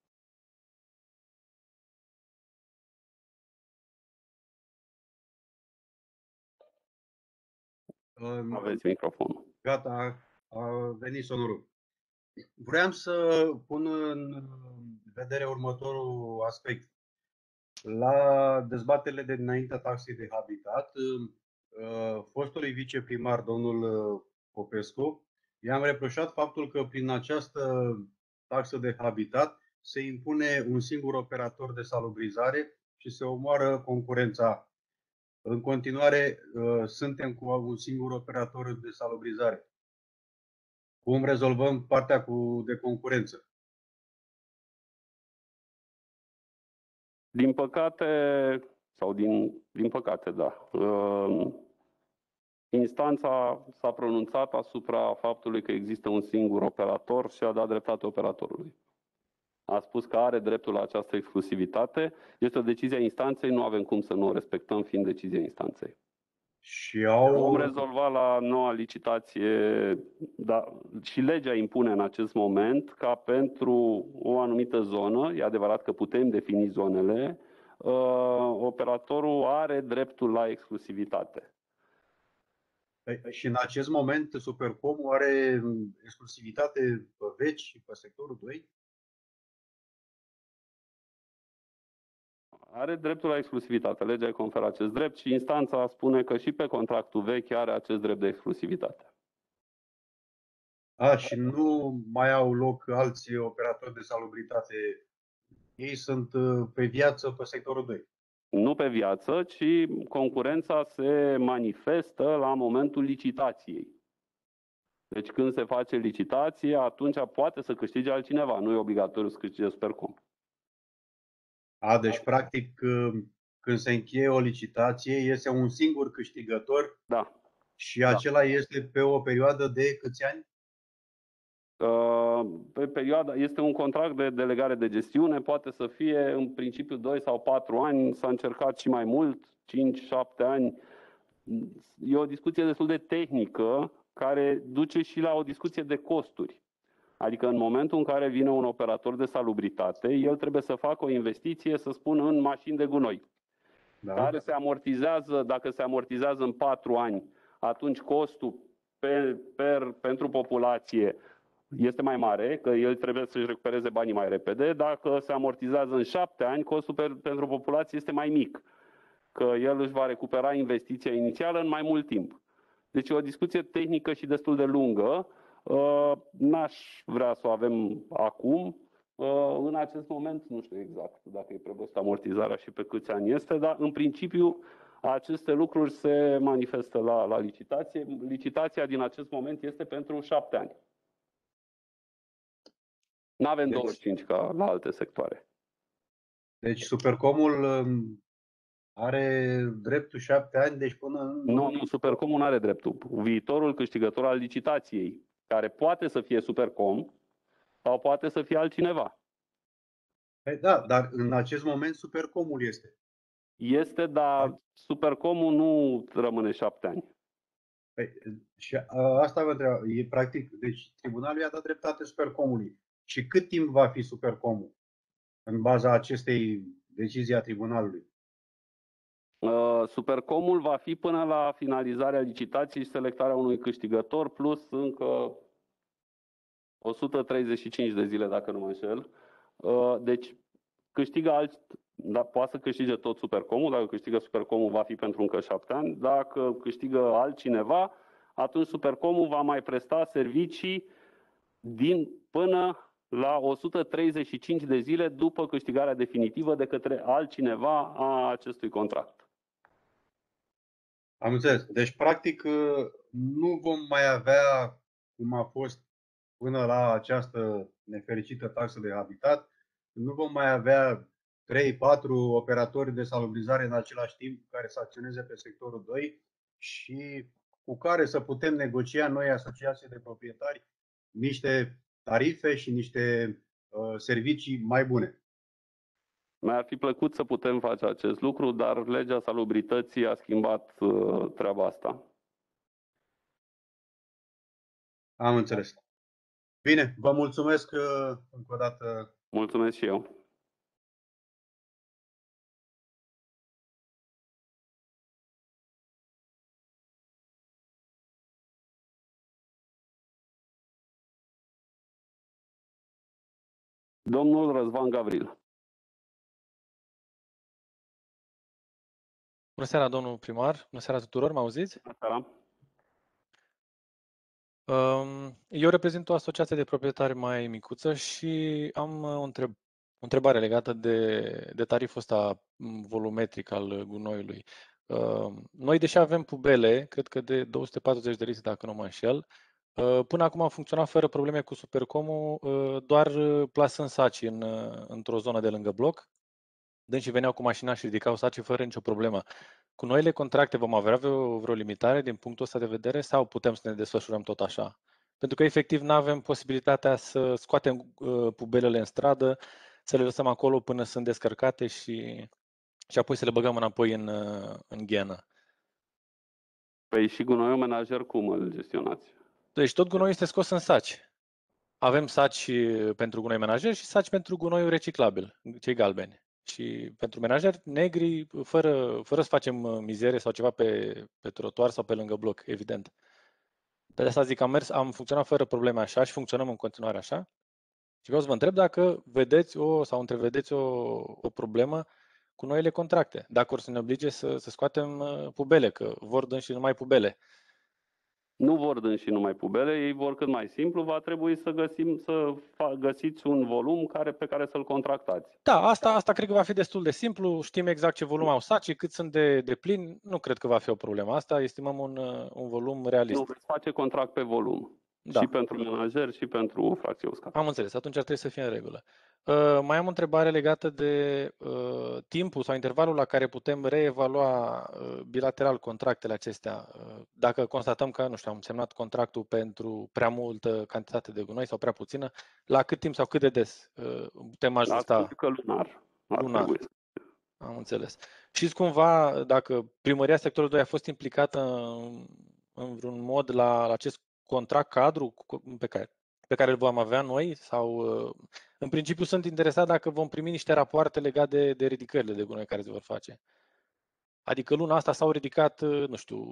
S1: Aveți microfonul.
S7: Gata, a venit sonorul. Vreau să pun în vedere următorul aspect. La dezbaterile de dinaintea taxei de habitat, fostului viceprimar, domnul Popescu, i-am reproșat faptul că prin această taxă de habitat se impune un singur operator de salubrizare și se omoară concurența. În continuare, suntem cu un singur operator de salubrizare. Cum rezolvăm partea cu, de concurență?
S1: Din păcate, sau din, din păcate, da, instanța s-a pronunțat asupra faptului că există un singur operator și a dat dreptate operatorului. A spus că are dreptul la această exclusivitate. Este o decizie a instanței, nu avem cum să nu o respectăm fiind decizia instanței.
S7: Și au...
S1: Vom rezolva la noua licitație, da, și legea impune în acest moment ca pentru o anumită zonă, e adevărat că putem defini zonele, uh, operatorul are dreptul la exclusivitate.
S7: Și în acest moment Supercom are exclusivitate pe veci și pe sectorul doi?
S1: Are dreptul la exclusivitate. Legea îi conferă acest drept și instanța spune că și pe contractul vechi are acest drept de exclusivitate.
S7: A, și nu mai au loc alți operatori de salubritate. Ei sunt pe viață pe sectorul doi.
S1: Nu pe viață, ci concurența se manifestă la momentul licitației. Deci când se face licitație, atunci poate să câștige altcineva. Nu e obligatoriu să câștige Supercom.
S7: A, deci practic când se încheie o licitație, este un singur câștigător.
S1: Da.
S7: Și acela da. Este pe o perioadă de câți ani?
S1: Pe perioada, este un contract de delegare de gestiune, poate să fie în principiu doi sau patru ani, s-a încercat și mai mult, cinci șapte ani. E o discuție destul de tehnică care duce și la o discuție de costuri. Adică în momentul în care vine un operator de salubritate, el trebuie să facă o investiție, să spun, în mașini de gunoi, da. Care se amortizează, dacă se amortizează în patru ani, atunci costul pe, per, pentru populație este mai mare, că el trebuie să-și recupereze banii mai repede. Dacă se amortizează în șapte ani, costul pe, pentru populație este mai mic, că el își va recupera investiția inițială în mai mult timp. Deci e o discuție tehnică și destul de lungă. Uh, n-aș vrea să o avem acum. Uh, în acest moment nu știu exact dacă e prevăzută amortizarea și pe câți ani este, dar în principiu aceste lucruri se manifestă la, la licitație. Licitația din acest moment este pentru șapte ani. Nu avem deci, douăzeci și cinci ca la alte sectoare.
S7: Deci Supercomul are dreptul șapte ani, deci până în...
S1: Nu, nu, Supercomul nu are dreptul. Viitorul câștigător al licitației, care poate să fie Supercom sau poate să fie altcineva.
S7: Da, dar în acest moment Supercomul este.
S1: Este, dar Supercomul nu rămâne șapte ani.
S7: Păi, și asta vă întreb. E practic, deci tribunalul i-a dat dreptate Supercomului. Și cât timp va fi Supercomul în baza acestei decizii a tribunalului?
S1: Uh, Supercomul va fi până la finalizarea licitației și selectarea unui câștigător, plus încă o sută treizeci și cinci de zile, dacă nu mă înșel. Uh, deci câștigă alt, Da, poate să câștige tot Supercomul, dacă câștigă Supercomul va fi pentru încă șapte ani, dacă câștigă altcineva, atunci Supercomul va mai presta servicii din până la o sută treizeci și cinci de zile după câștigarea definitivă de către altcineva a acestui contract.
S7: Am înțeles. Deci, practic, nu vom mai avea, cum a fost până la această nefericită taxă de habitat, nu vom mai avea trei patru operatori de salubrizare în același timp care să acționeze pe sectorul doi și cu care să putem negocia noi, asociații de proprietari, niște tarife și niște uh, servicii mai bune.
S1: Mi-ar fi plăcut să putem face acest lucru, dar legea salubrității a schimbat uh, treaba asta.
S7: Am înțeles. Bine, vă mulțumesc uh, încă o dată.
S1: Mulțumesc și eu. Domnul Răzvan Gavril.
S10: Bună seara, domnul primar. Bună seara tuturor, mă auziți?
S1: Bună seara.
S10: Eu reprezint o asociație de proprietari mai micuță și am o, întreb, o întrebare legată de, de tariful ăsta volumetric al gunoiului. Noi, deși avem pubele, cred că de două sute patruzeci de litri, dacă nu mă înșel, până acum am funcționat fără probleme cu Supercomul, doar plasând saci în, într-o zonă de lângă bloc. Dânsii veneau cu mașina și ridicau saci fără nicio problemă. Cu noile contracte vom avea vreo, vreo limitare din punctul ăsta de vedere sau putem să ne desfășurăm tot așa? Pentru că efectiv nu avem posibilitatea să scoatem uh, pubelele în stradă, să le lăsăm acolo până sunt descărcate și, și apoi să le băgăm înapoi în, uh, în ghenă.
S1: Păi și gunoiul menajer cum îl gestionați?
S10: Deci tot gunoiul este scos în saci. Avem saci pentru gunoi menajer și saci pentru gunoiul reciclabil, cei galbeni. Și pentru menajeri negri, fără, fără să facem mizerie sau ceva pe, pe trotuar sau pe lângă bloc, evident. De asta zic, am mers, am funcționat fără probleme așa și funcționăm în continuare așa. Și vreau să vă întreb dacă vedeți o, sau întrevedeți o, o problemă cu noile contracte. Dacă or să ne oblige să, să scoatem pubele, că vor dânsi numai pubele.
S1: Nu vor dânsi numai pubele, ei vor cât mai simplu, va trebui să găsim, să găsiți un volum care, pe care să-l contractați.
S10: Da, asta, asta cred că va fi destul de simplu, știm exact ce volum au sacii, cât sunt de, de plini, nu cred că va fi o problemă asta, estimăm un, un volum realist.
S1: Nu, veți face contract pe volum. Da. Și pentru menajer și pentru fracție uscată.
S10: Am înțeles, atunci ar trebui să fie în regulă. Uh, mai am o întrebare legată de uh, timpul sau intervalul la care putem reevalua uh, bilateral contractele acestea. Uh, dacă constatăm că, nu știu, am semnat contractul pentru prea multă cantitate de gunoi sau prea puțină, la cât timp sau cât de des uh, putem ajusta?
S1: Că lunar.
S10: Lunar. Am înțeles. Știți cumva dacă primăria sectorului doi a fost implicată în, în vreun mod la, la acest contract cadru pe care, pe care îl vom avea noi? Sau, în principiu sunt interesat dacă vom primi niște rapoarte legate de, de ridicările de gunoi care se vor face. Adică luna asta s-au ridicat, nu știu,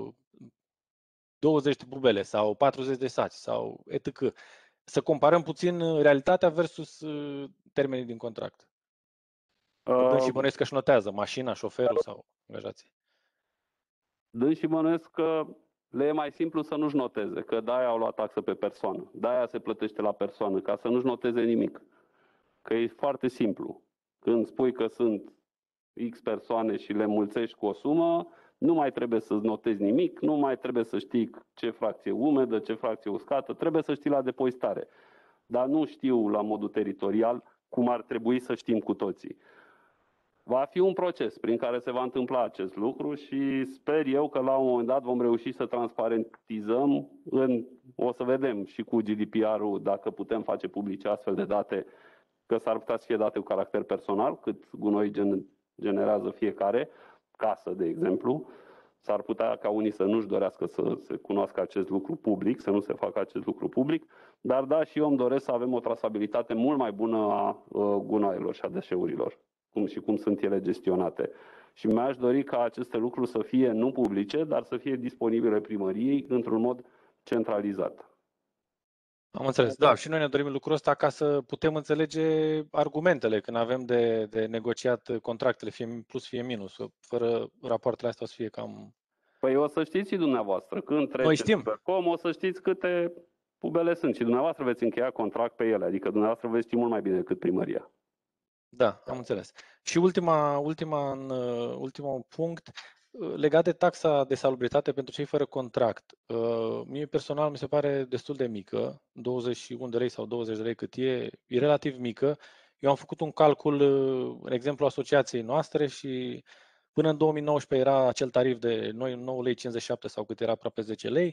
S10: douăzeci de pubele sau patruzeci de saci sau et cetera. Să comparăm puțin realitatea versus termenii din contract. Uh, și bănuiesc că își notează mașina, șoferul sau angajații.
S1: Dând și bănuiesc că le e mai simplu să nu-și noteze, că de-aia au luat taxă pe persoană. De-aia se plătește la persoană, ca să nu-și noteze nimic. Că e foarte simplu. Când spui că sunt X persoane și le mulțești cu o sumă, nu mai trebuie să notezi nimic, nu mai trebuie să știi ce fracție umedă, ce fracție uscată, trebuie să știi la depozitare. Dar nu știu la modul teritorial cum ar trebui să știm cu toții. Va fi un proces prin care se va întâmpla acest lucru și sper eu că la un moment dat vom reuși să transparentizăm, în, o să vedem și cu G D P R-ul dacă putem face publice astfel de date, că s-ar putea să fie date cu caracter personal, cât gunoi gen, generează fiecare casă, de exemplu. S-ar putea ca unii să nu-și dorească să se cunoască acest lucru public, să nu se facă acest lucru public, dar da, și eu îmi doresc să avem o trasabilitate mult mai bună a gunoaielor și a deșeurilor, cum și cum sunt ele gestionate. Și mi-aș dori ca aceste lucruri să fie nu publice, dar să fie disponibile primăriei într-un mod centralizat.
S10: Am înțeles. Da, și noi ne dorim lucrul ăsta ca să putem înțelege argumentele când avem de, de negociat contractele, fie plus, fie minus. Fără rapoartele astea o să fie cam...
S1: Păi o să știți și dumneavoastră, când
S10: Noi
S1: trece
S10: știm.
S1: Supercom, o să știți câte pubele sunt și dumneavoastră veți încheia contract pe ele, adică dumneavoastră veți ști mult mai bine decât primăria.
S10: Da, am înțeles. Și ultima, ultima, în, ultimul punct, legat de taxa de salubritate pentru cei fără contract. Mie personal mi se pare destul de mică, douăzeci și unu de lei sau douăzeci de lei cât e, e relativ mică. Eu am făcut un calcul, în exemplu, asociației noastre și până în două mii nouăsprezece era acel tarif de nouă lei cincizeci și șapte sau cât era, aproape zece lei.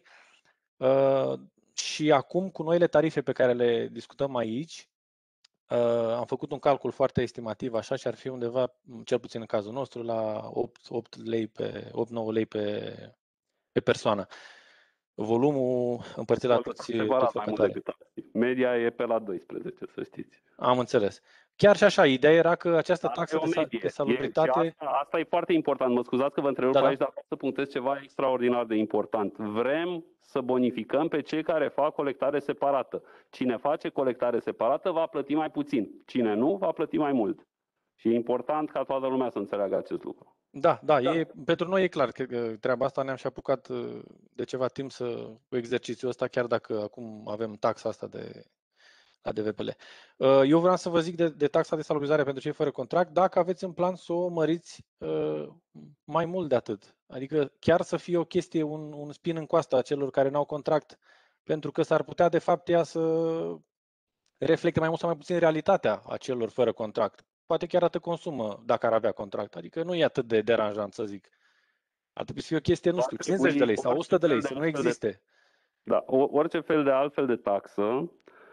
S10: Și acum, cu noile tarife pe care le discutăm aici, Uh, am făcut un calcul foarte estimativ așa și ar fi undeva, cel puțin în cazul nostru, la opt lei pe opt nouă lei pe, pe persoană. Volumul împărțit la toți, toți locatarii.
S1: Media e pe la doisprezece, să știți.
S10: Am înțeles. Chiar și așa, ideea era că această taxă de, de salubritate...
S1: E, asta, asta e foarte important. Mă scuzați că vă întrerup
S10: da,
S1: aici,
S10: da.
S1: dar vreau să punctez ceva extraordinar de important. Vrem să bonificăm pe cei care fac colectare separată. Cine face colectare separată va plăti mai puțin. Cine nu, va plăti mai mult. Și e important ca toată lumea să înțeleagă acest lucru.
S10: Da, da, da. E, pentru noi e clar că, că treaba asta ne-am și apucat de ceva timp să cu exercițiul ăsta, chiar dacă acum avem taxa asta de la D V P L. Eu vreau să vă zic de, de taxa de salubrizare pentru cei fără contract, dacă aveți în plan să o măriți uh, mai mult de atât. Adică chiar să fie o chestie, un, un spin în coasta a celor care n-au contract, pentru că s-ar putea de fapt ea să reflecte mai mult sau mai puțin realitatea a celor fără contract. Poate chiar atât consumă dacă ar avea contract. Adică nu e atât de deranjant, să zic. Ar trebui să fie o chestie, nu știu, cincizeci de lei sau o sută de lei, să nu existe.
S1: Da, orice fel de altfel de taxă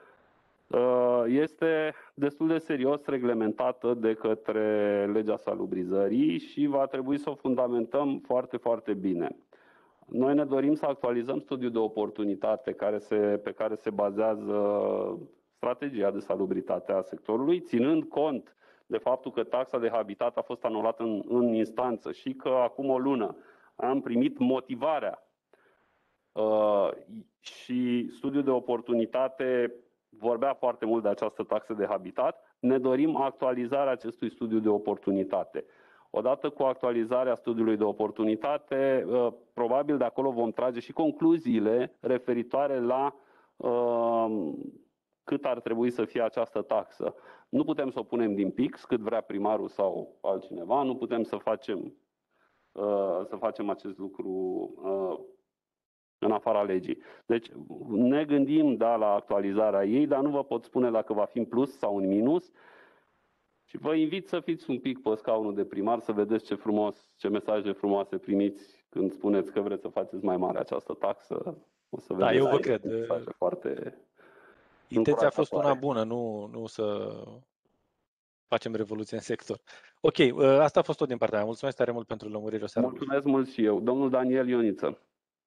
S1: este destul de serios reglementată de către legea salubrizării și va trebui să o fundamentăm foarte, foarte bine. Noi ne dorim să actualizăm studiul de oportunitate care se, pe care se bazează strategia de salubritate a sectorului, ținând cont de faptul că taxa de habitat a fost anulată în, în instanță și că acum o lună am primit motivarea uh, și studiul de oportunitate vorbea foarte mult de această taxă de habitat. Ne dorim actualizarea acestui studiu de oportunitate. Odată cu actualizarea studiului de oportunitate, probabil de acolo vom trage și concluziile referitoare la uh, cât ar trebui să fie această taxă. Nu putem să o punem din pix, cât vrea primarul sau altcineva, nu putem să facem, uh, să facem acest lucru uh, în afara legii. Deci ne gândim, da, la actualizarea ei, dar nu vă pot spune dacă va fi în plus sau în minus. Și vă invit să fiți un pic pe scaunul de primar, să vedeți ce frumos, ce mesaje frumoase primiți când spuneți că vreți să faceți mai mare această taxă. O să
S10: da, eu vă cred.
S1: Foarte
S10: intenția a fost una bună, nu, nu să facem revoluție în sector. Ok, asta a fost tot din partea mea. Mulțumesc tare mult pentru lămurire.
S1: Mulțumesc mult și eu. Domnul Daniel Ioniță.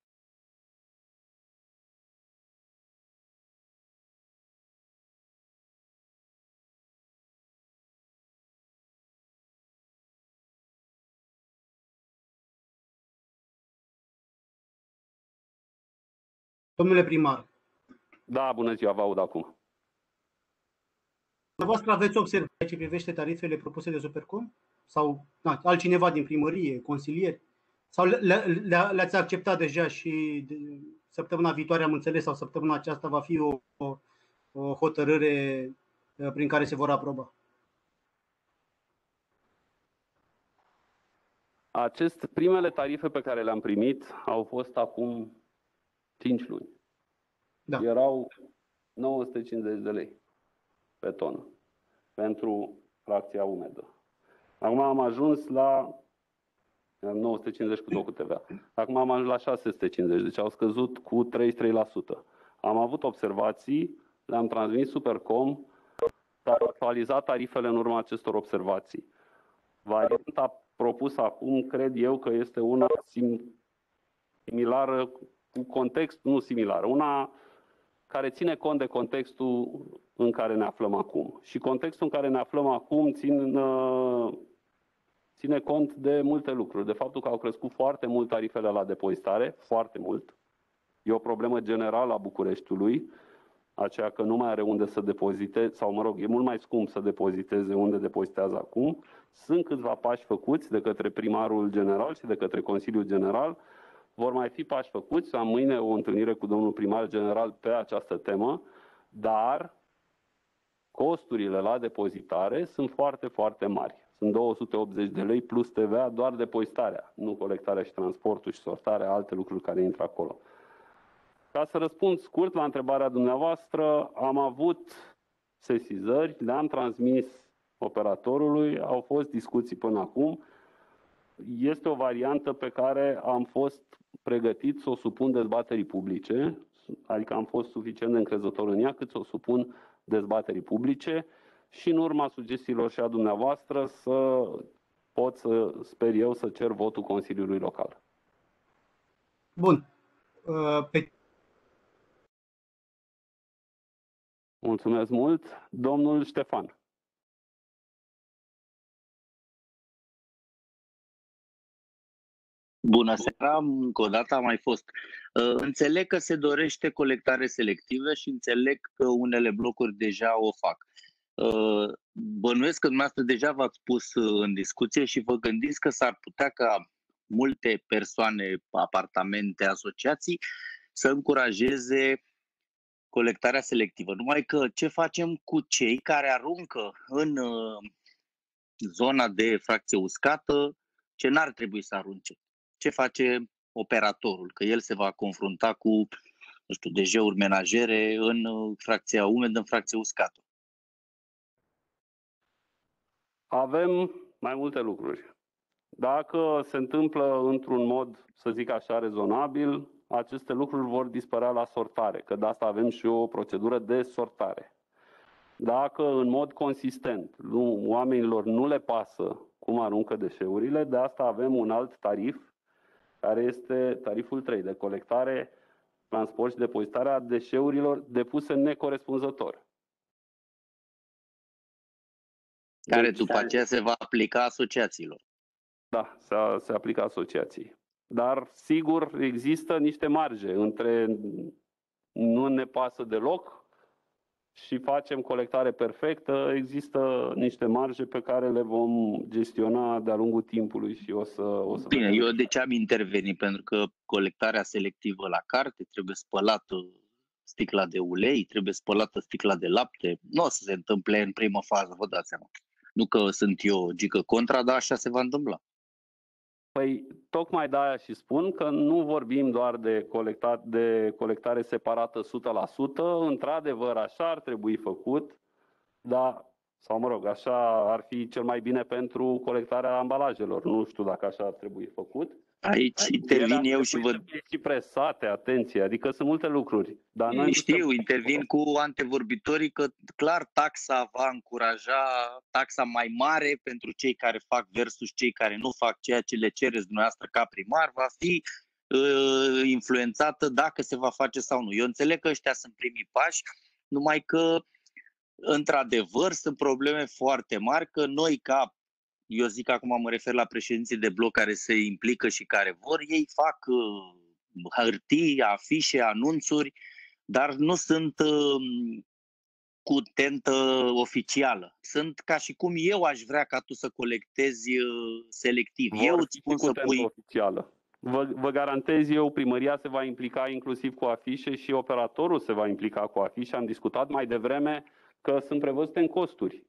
S4: Domnule primar.
S1: Da, bună ziua, vă aud acum.
S4: Dumneavoastră aveți observații ce privește tarifele propuse de Supercom? Sau na, altcineva din primărie, consilieri? Sau le, le, le-ați acceptat deja și de, săptămâna viitoare, am înțeles, sau săptămâna aceasta va fi o, o, o hotărâre prin care se vor aproba?
S1: Acest, primele tarife pe care le-am primit au fost acum cinci luni. Da. Erau nouă sute cincizeci de lei pe tonă pentru fracția umedă. Acum am ajuns la nouă sute cincizeci cu două cu T V A. Acum am ajuns la șase sute cincizeci, deci au scăzut cu treizeci și trei la sută. Am avut observații, le-am transmis Supercom, dar au actualizat tarifele în urma acestor observații. Varianta propusă acum, cred eu că este una similară cu context, nu similară, una care ține cont de contextul în care ne aflăm acum. Și contextul în care ne aflăm acum țin, ține cont de multe lucruri. De faptul că au crescut foarte mult tarifele la depozitare, foarte mult. E o problemă generală a Bucureștiului. aceea că nu mai are unde să depoziteze, sau mă rog, e mult mai scump să depoziteze unde depozitează acum. Sunt câțiva pași făcuți de către primarul general și de către Consiliul General. Vor mai fi pași făcuți. Am mâine o întâlnire cu domnul primar general pe această temă, dar costurile la depozitare sunt foarte, foarte mari. Sunt două sute optzeci de lei plus T V A doar depozitarea, nu colectarea și transportul și sortarea, alte lucruri care intră acolo. Ca să răspund scurt la întrebarea dumneavoastră, am avut sesizări, le-am transmis operatorului, au fost discuții până acum. Este o variantă pe care am fost pregătit să o supun dezbaterii publice, adică am fost suficient de încrezător în ea cât să o supun dezbaterii publice și în urma sugestiilor și a dumneavoastră să pot să, sper eu, să cer votul Consiliului Local.
S4: Bun. Pe...
S1: Mulțumesc mult. Domnul Ștefan.
S9: Bună seara, încă o dată am mai fost. Înțeleg că se dorește colectare selectivă și înțeleg că unele blocuri deja o fac. Bănuiesc că dumneavoastră deja v-ați pus în discuție și vă gândiți că s-ar putea ca multe persoane, apartamente, asociații să încurajeze colectarea selectivă. Numai că ce facem cu cei care aruncă în zona de fracție uscată ce n-ar trebui să arunce? Ce face operatorul? Că el se va confrunta cu, nu știu, dejeuri menajere în fracția umedă, în fracție uscată.
S1: Avem mai multe lucruri. Dacă se întâmplă într-un mod, să zic așa, rezonabil, aceste lucruri vor dispărea la sortare, că de asta avem și o procedură de sortare. Dacă în mod consistent nu, oamenilor nu le pasă cum aruncă deșeurile, de asta avem un alt tarif, care este tariful trei, de colectare, transport și depozitarea deșeurilor depuse necorespunzător.
S9: Care după aceea se va aplica asociațiilor.
S1: Da, se, se aplică asociației. Dar, sigur, există niște marge între nu ne pasă deloc și facem colectare perfectă. Există niște marge pe care le vom gestiona de-a lungul timpului și o să... O să
S9: Bine, eu de ce am intervenit? Pentru că colectarea selectivă la carte trebuie spălată sticla de ulei, trebuie spălată sticla de lapte. Nu o să se întâmple în primă fază, vă dați seama. Nu că sunt eu gică contra, dar așa se va întâmpla.
S1: Păi, tocmai de-aia și spun că nu vorbim doar de, colectat, de colectare separată o sută la sută. Într-adevăr, așa ar trebui făcut, dar, sau mă rog, așa ar fi cel mai bine pentru colectarea ambalajelor. Nu știu dacă așa ar trebui făcut.
S9: Aici intervin eu și văd...
S1: Și presate, atenție, adică sunt multe lucruri. Dar noi
S9: știu, intervin cu antevorbitorii că clar taxa va încuraja, taxa mai mare pentru cei care fac versus cei care nu fac ceea ce le cereți dumneavoastră ca primar, va fi uh, influențată dacă se va face sau nu. Eu înțeleg că ăștia sunt primii pași, numai că într-adevăr sunt probleme foarte mari, că noi ca eu zic acum, mă refer la președinții de bloc care se implică și care vor, ei fac uh, hârtii, afișe, anunțuri, dar nu sunt uh, cu tentă oficială. Sunt ca și cum eu aș vrea ca tu să colectezi uh, selectiv.
S1: Vor
S9: eu îți spun să pui...
S1: oficială. Vă, vă garantez eu, primăria se va implica inclusiv cu afișe și operatorul se va implica cu afișe. Am discutat mai devreme că sunt prevăzute în costuri.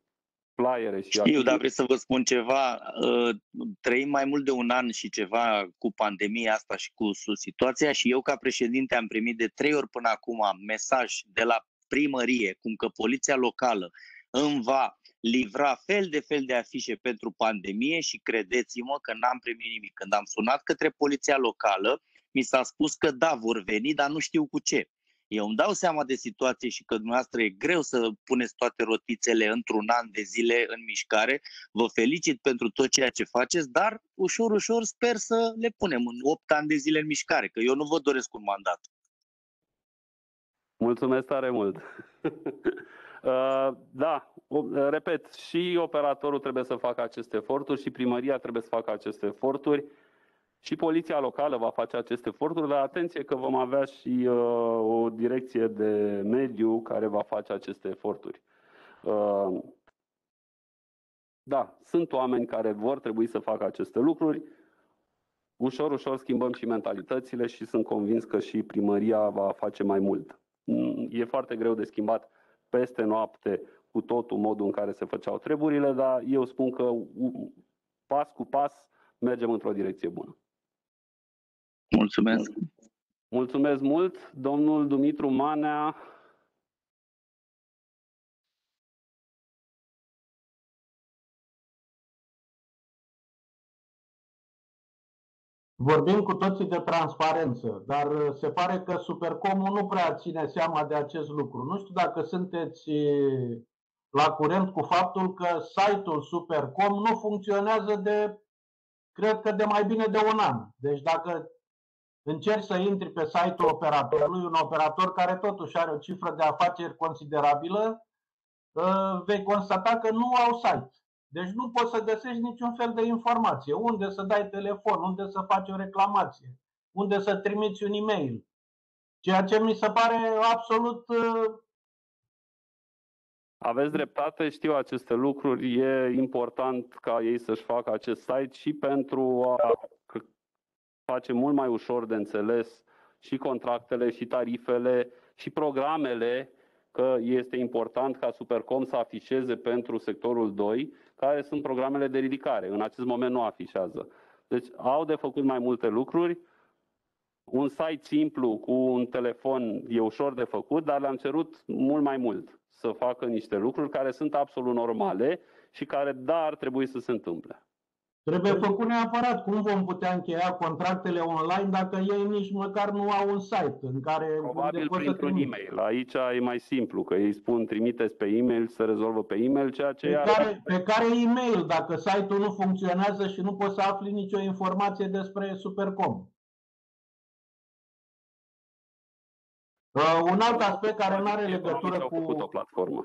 S9: Știu, dar vreau să vă spun ceva, trăim mai mult de un an și ceva cu pandemia asta și cu situația și eu ca președinte am primit de trei ori până acum mesaj de la primărie cum că poliția locală îmi va livra fel de fel de afișe pentru pandemie și credeți-mă că n-am primit nimic. Când am sunat către poliția locală, mi s-a spus că da, vor veni, dar nu știu cu ce. Eu îmi dau seama de situație și că dumneavoastră e greu să puneți toate rotițele într-un an de zile în mișcare. Vă felicit pentru tot ceea ce faceți, dar ușor, ușor sper să le punem în opt ani de zile în mișcare, că eu nu vă doresc un mandat.
S1: Mulțumesc tare mult! uh, da, repet, și operatorul trebuie să facă aceste eforturi și primăria trebuie să facă aceste eforturi. Și poliția locală va face aceste eforturi, dar atenție că vom avea și uh, o direcție de mediu care va face aceste eforturi. Uh, da, sunt oameni care vor trebui să facă aceste lucruri. Ușor, ușor schimbăm și mentalitățile și sunt convins că și primăria va face mai mult. E foarte greu de schimbat peste noapte cu totul modul în care se făceau treburile, dar eu spun că pas cu pas mergem într-o direcție bună.
S9: Mulțumesc!
S1: Mulțumesc mult, domnul Dumitru Manea.
S2: Vorbim cu toții de transparență, dar se pare că Supercomul nu prea ține seama de acest lucru. Nu știu dacă sunteți la curent cu faptul că site-ul Supercom nu funcționează de, cred că de mai bine de un an. Deci dacă încerci să intri pe site-ul operatorului, un operator care totuși are o cifră de afaceri considerabilă, vei constata că nu au site. Deci nu poți să găsești niciun fel de informație. Unde să dai telefon, unde să faci o reclamație, unde să trimiți un e-mail. Ceea ce mi se pare absolut...
S1: Aveți dreptate, știu aceste lucruri. E important ca ei să-și facă acest site și pentru a face mult mai ușor de înțeles și contractele, și tarifele, și programele, că este important ca Supercom să afișeze pentru sectorul doi, care sunt programele de ridicare. În acest moment nu afișează. Deci au de făcut mai multe lucruri. Un site simplu cu un telefon e ușor de făcut, dar le-am cerut mult mai mult să facă niște lucruri care sunt absolut normale și care, da, ar trebui să se întâmple.
S2: Trebuie făcut neapărat. Cum vom putea încheia contractele online dacă ei nici măcar nu au un site în care...
S1: Probabil printr-un e-mail. Aici e mai simplu, că ei spun trimiteți pe e-mail, se rezolvă pe e-mail, ceea ce...
S2: Pe
S1: iar...
S2: care, pe care e-mail, dacă site-ul nu funcționează și nu poți să afli nicio informație despre Supercom. Uh, un alt aspect care nu are legătură cu...
S1: o platformă.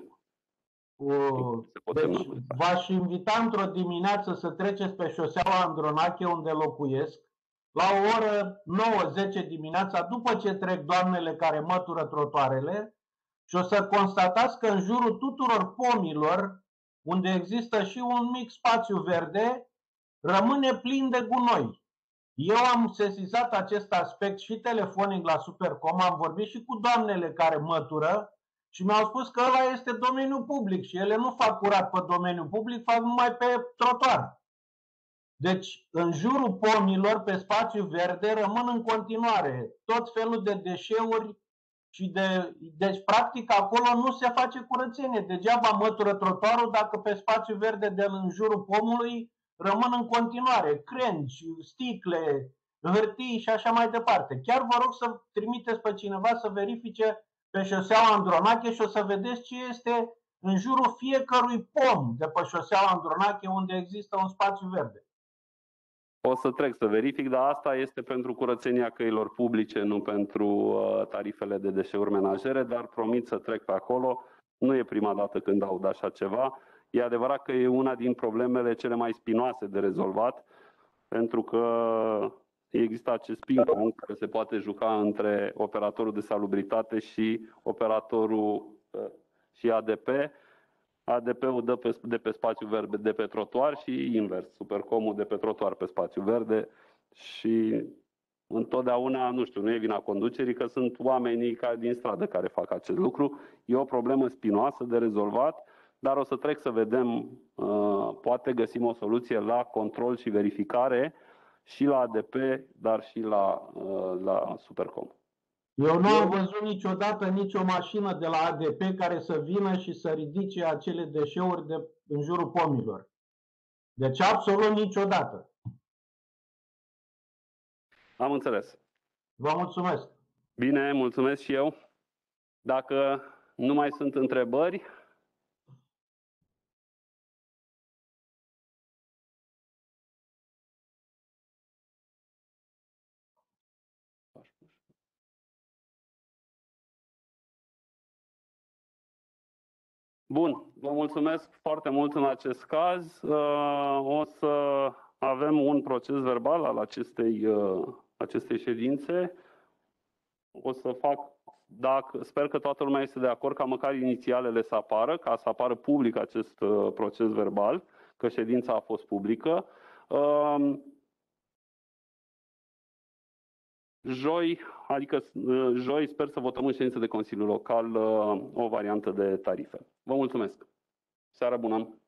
S2: Deci v-aș invita într-o dimineață să treceți pe șoseaua Andronache unde locuiesc, la o oră nouă zece dimineața, după ce trec doamnele care mătură trotuarele, și o să constatați că în jurul tuturor pomilor, unde există și un mic spațiu verde, rămâne plin de gunoi. Eu am sesizat acest aspect și telefonic la Supercom, am vorbit și cu doamnele care mătură, și mi-au spus că ăla este domeniul public și ele nu fac curat pe domeniul public, fac numai pe trotuar. Deci, în jurul pomilor, pe spațiu verde, rămân în continuare tot felul de deșeuri și de... Deci, practic, acolo nu se face curățenie. Degeaba mătură trotuarul dacă pe spațiu verde de în jurul pomului rămân în continuare crengi, sticle, hârtii și așa mai departe. Chiar vă rog să trimiteți pe cineva să verifice pe șoseaua Andronache și o să vedeți ce este în jurul fiecărui pom de pe șoseaua Andronache unde există un spațiu verde.
S1: O să trec să verific, dar asta este pentru curățenia căilor publice, nu pentru uh, tarifele de deșeuri menajere, dar promit să trec pe acolo. Nu e prima dată când aud așa ceva. E adevărat că e una din problemele cele mai spinoase de rezolvat, pentru că există acest ping-pong care se poate juca între operatorul de salubritate și operatorul și A D P. A D P-ul dă pe, de pe spațiu verde de pe trotuar și invers, Supercomul de pe trotuar pe spațiu verde și întotdeauna, nu știu, nu e vina conducerii, că sunt oamenii care, din stradă care fac acest lucru. E o problemă spinoasă de rezolvat, dar o să trec să vedem, poate găsim o soluție la control și verificare și la A D P, dar și la, la Supercom.
S2: Eu nu am văzut niciodată nicio mașină de la A D P care să vină și să ridice acele deșeuri de, în jurul pomilor. Deci absolut niciodată.
S1: Am înțeles.
S2: Vă mulțumesc.
S1: Bine, mulțumesc și eu. Dacă nu mai sunt întrebări, Bun, vă mulțumesc foarte mult în acest caz. O să avem un proces verbal al acestei, acestei ședințe. O să fac, dacă, sper că toată lumea este de acord ca măcar inițialele să apară, ca să apară public acest proces verbal, că ședința a fost publică. Joi, adică joi, sper să votăm în ședință de Consiliu Local o variantă de tarife. Vă mulțumesc! Seară bună!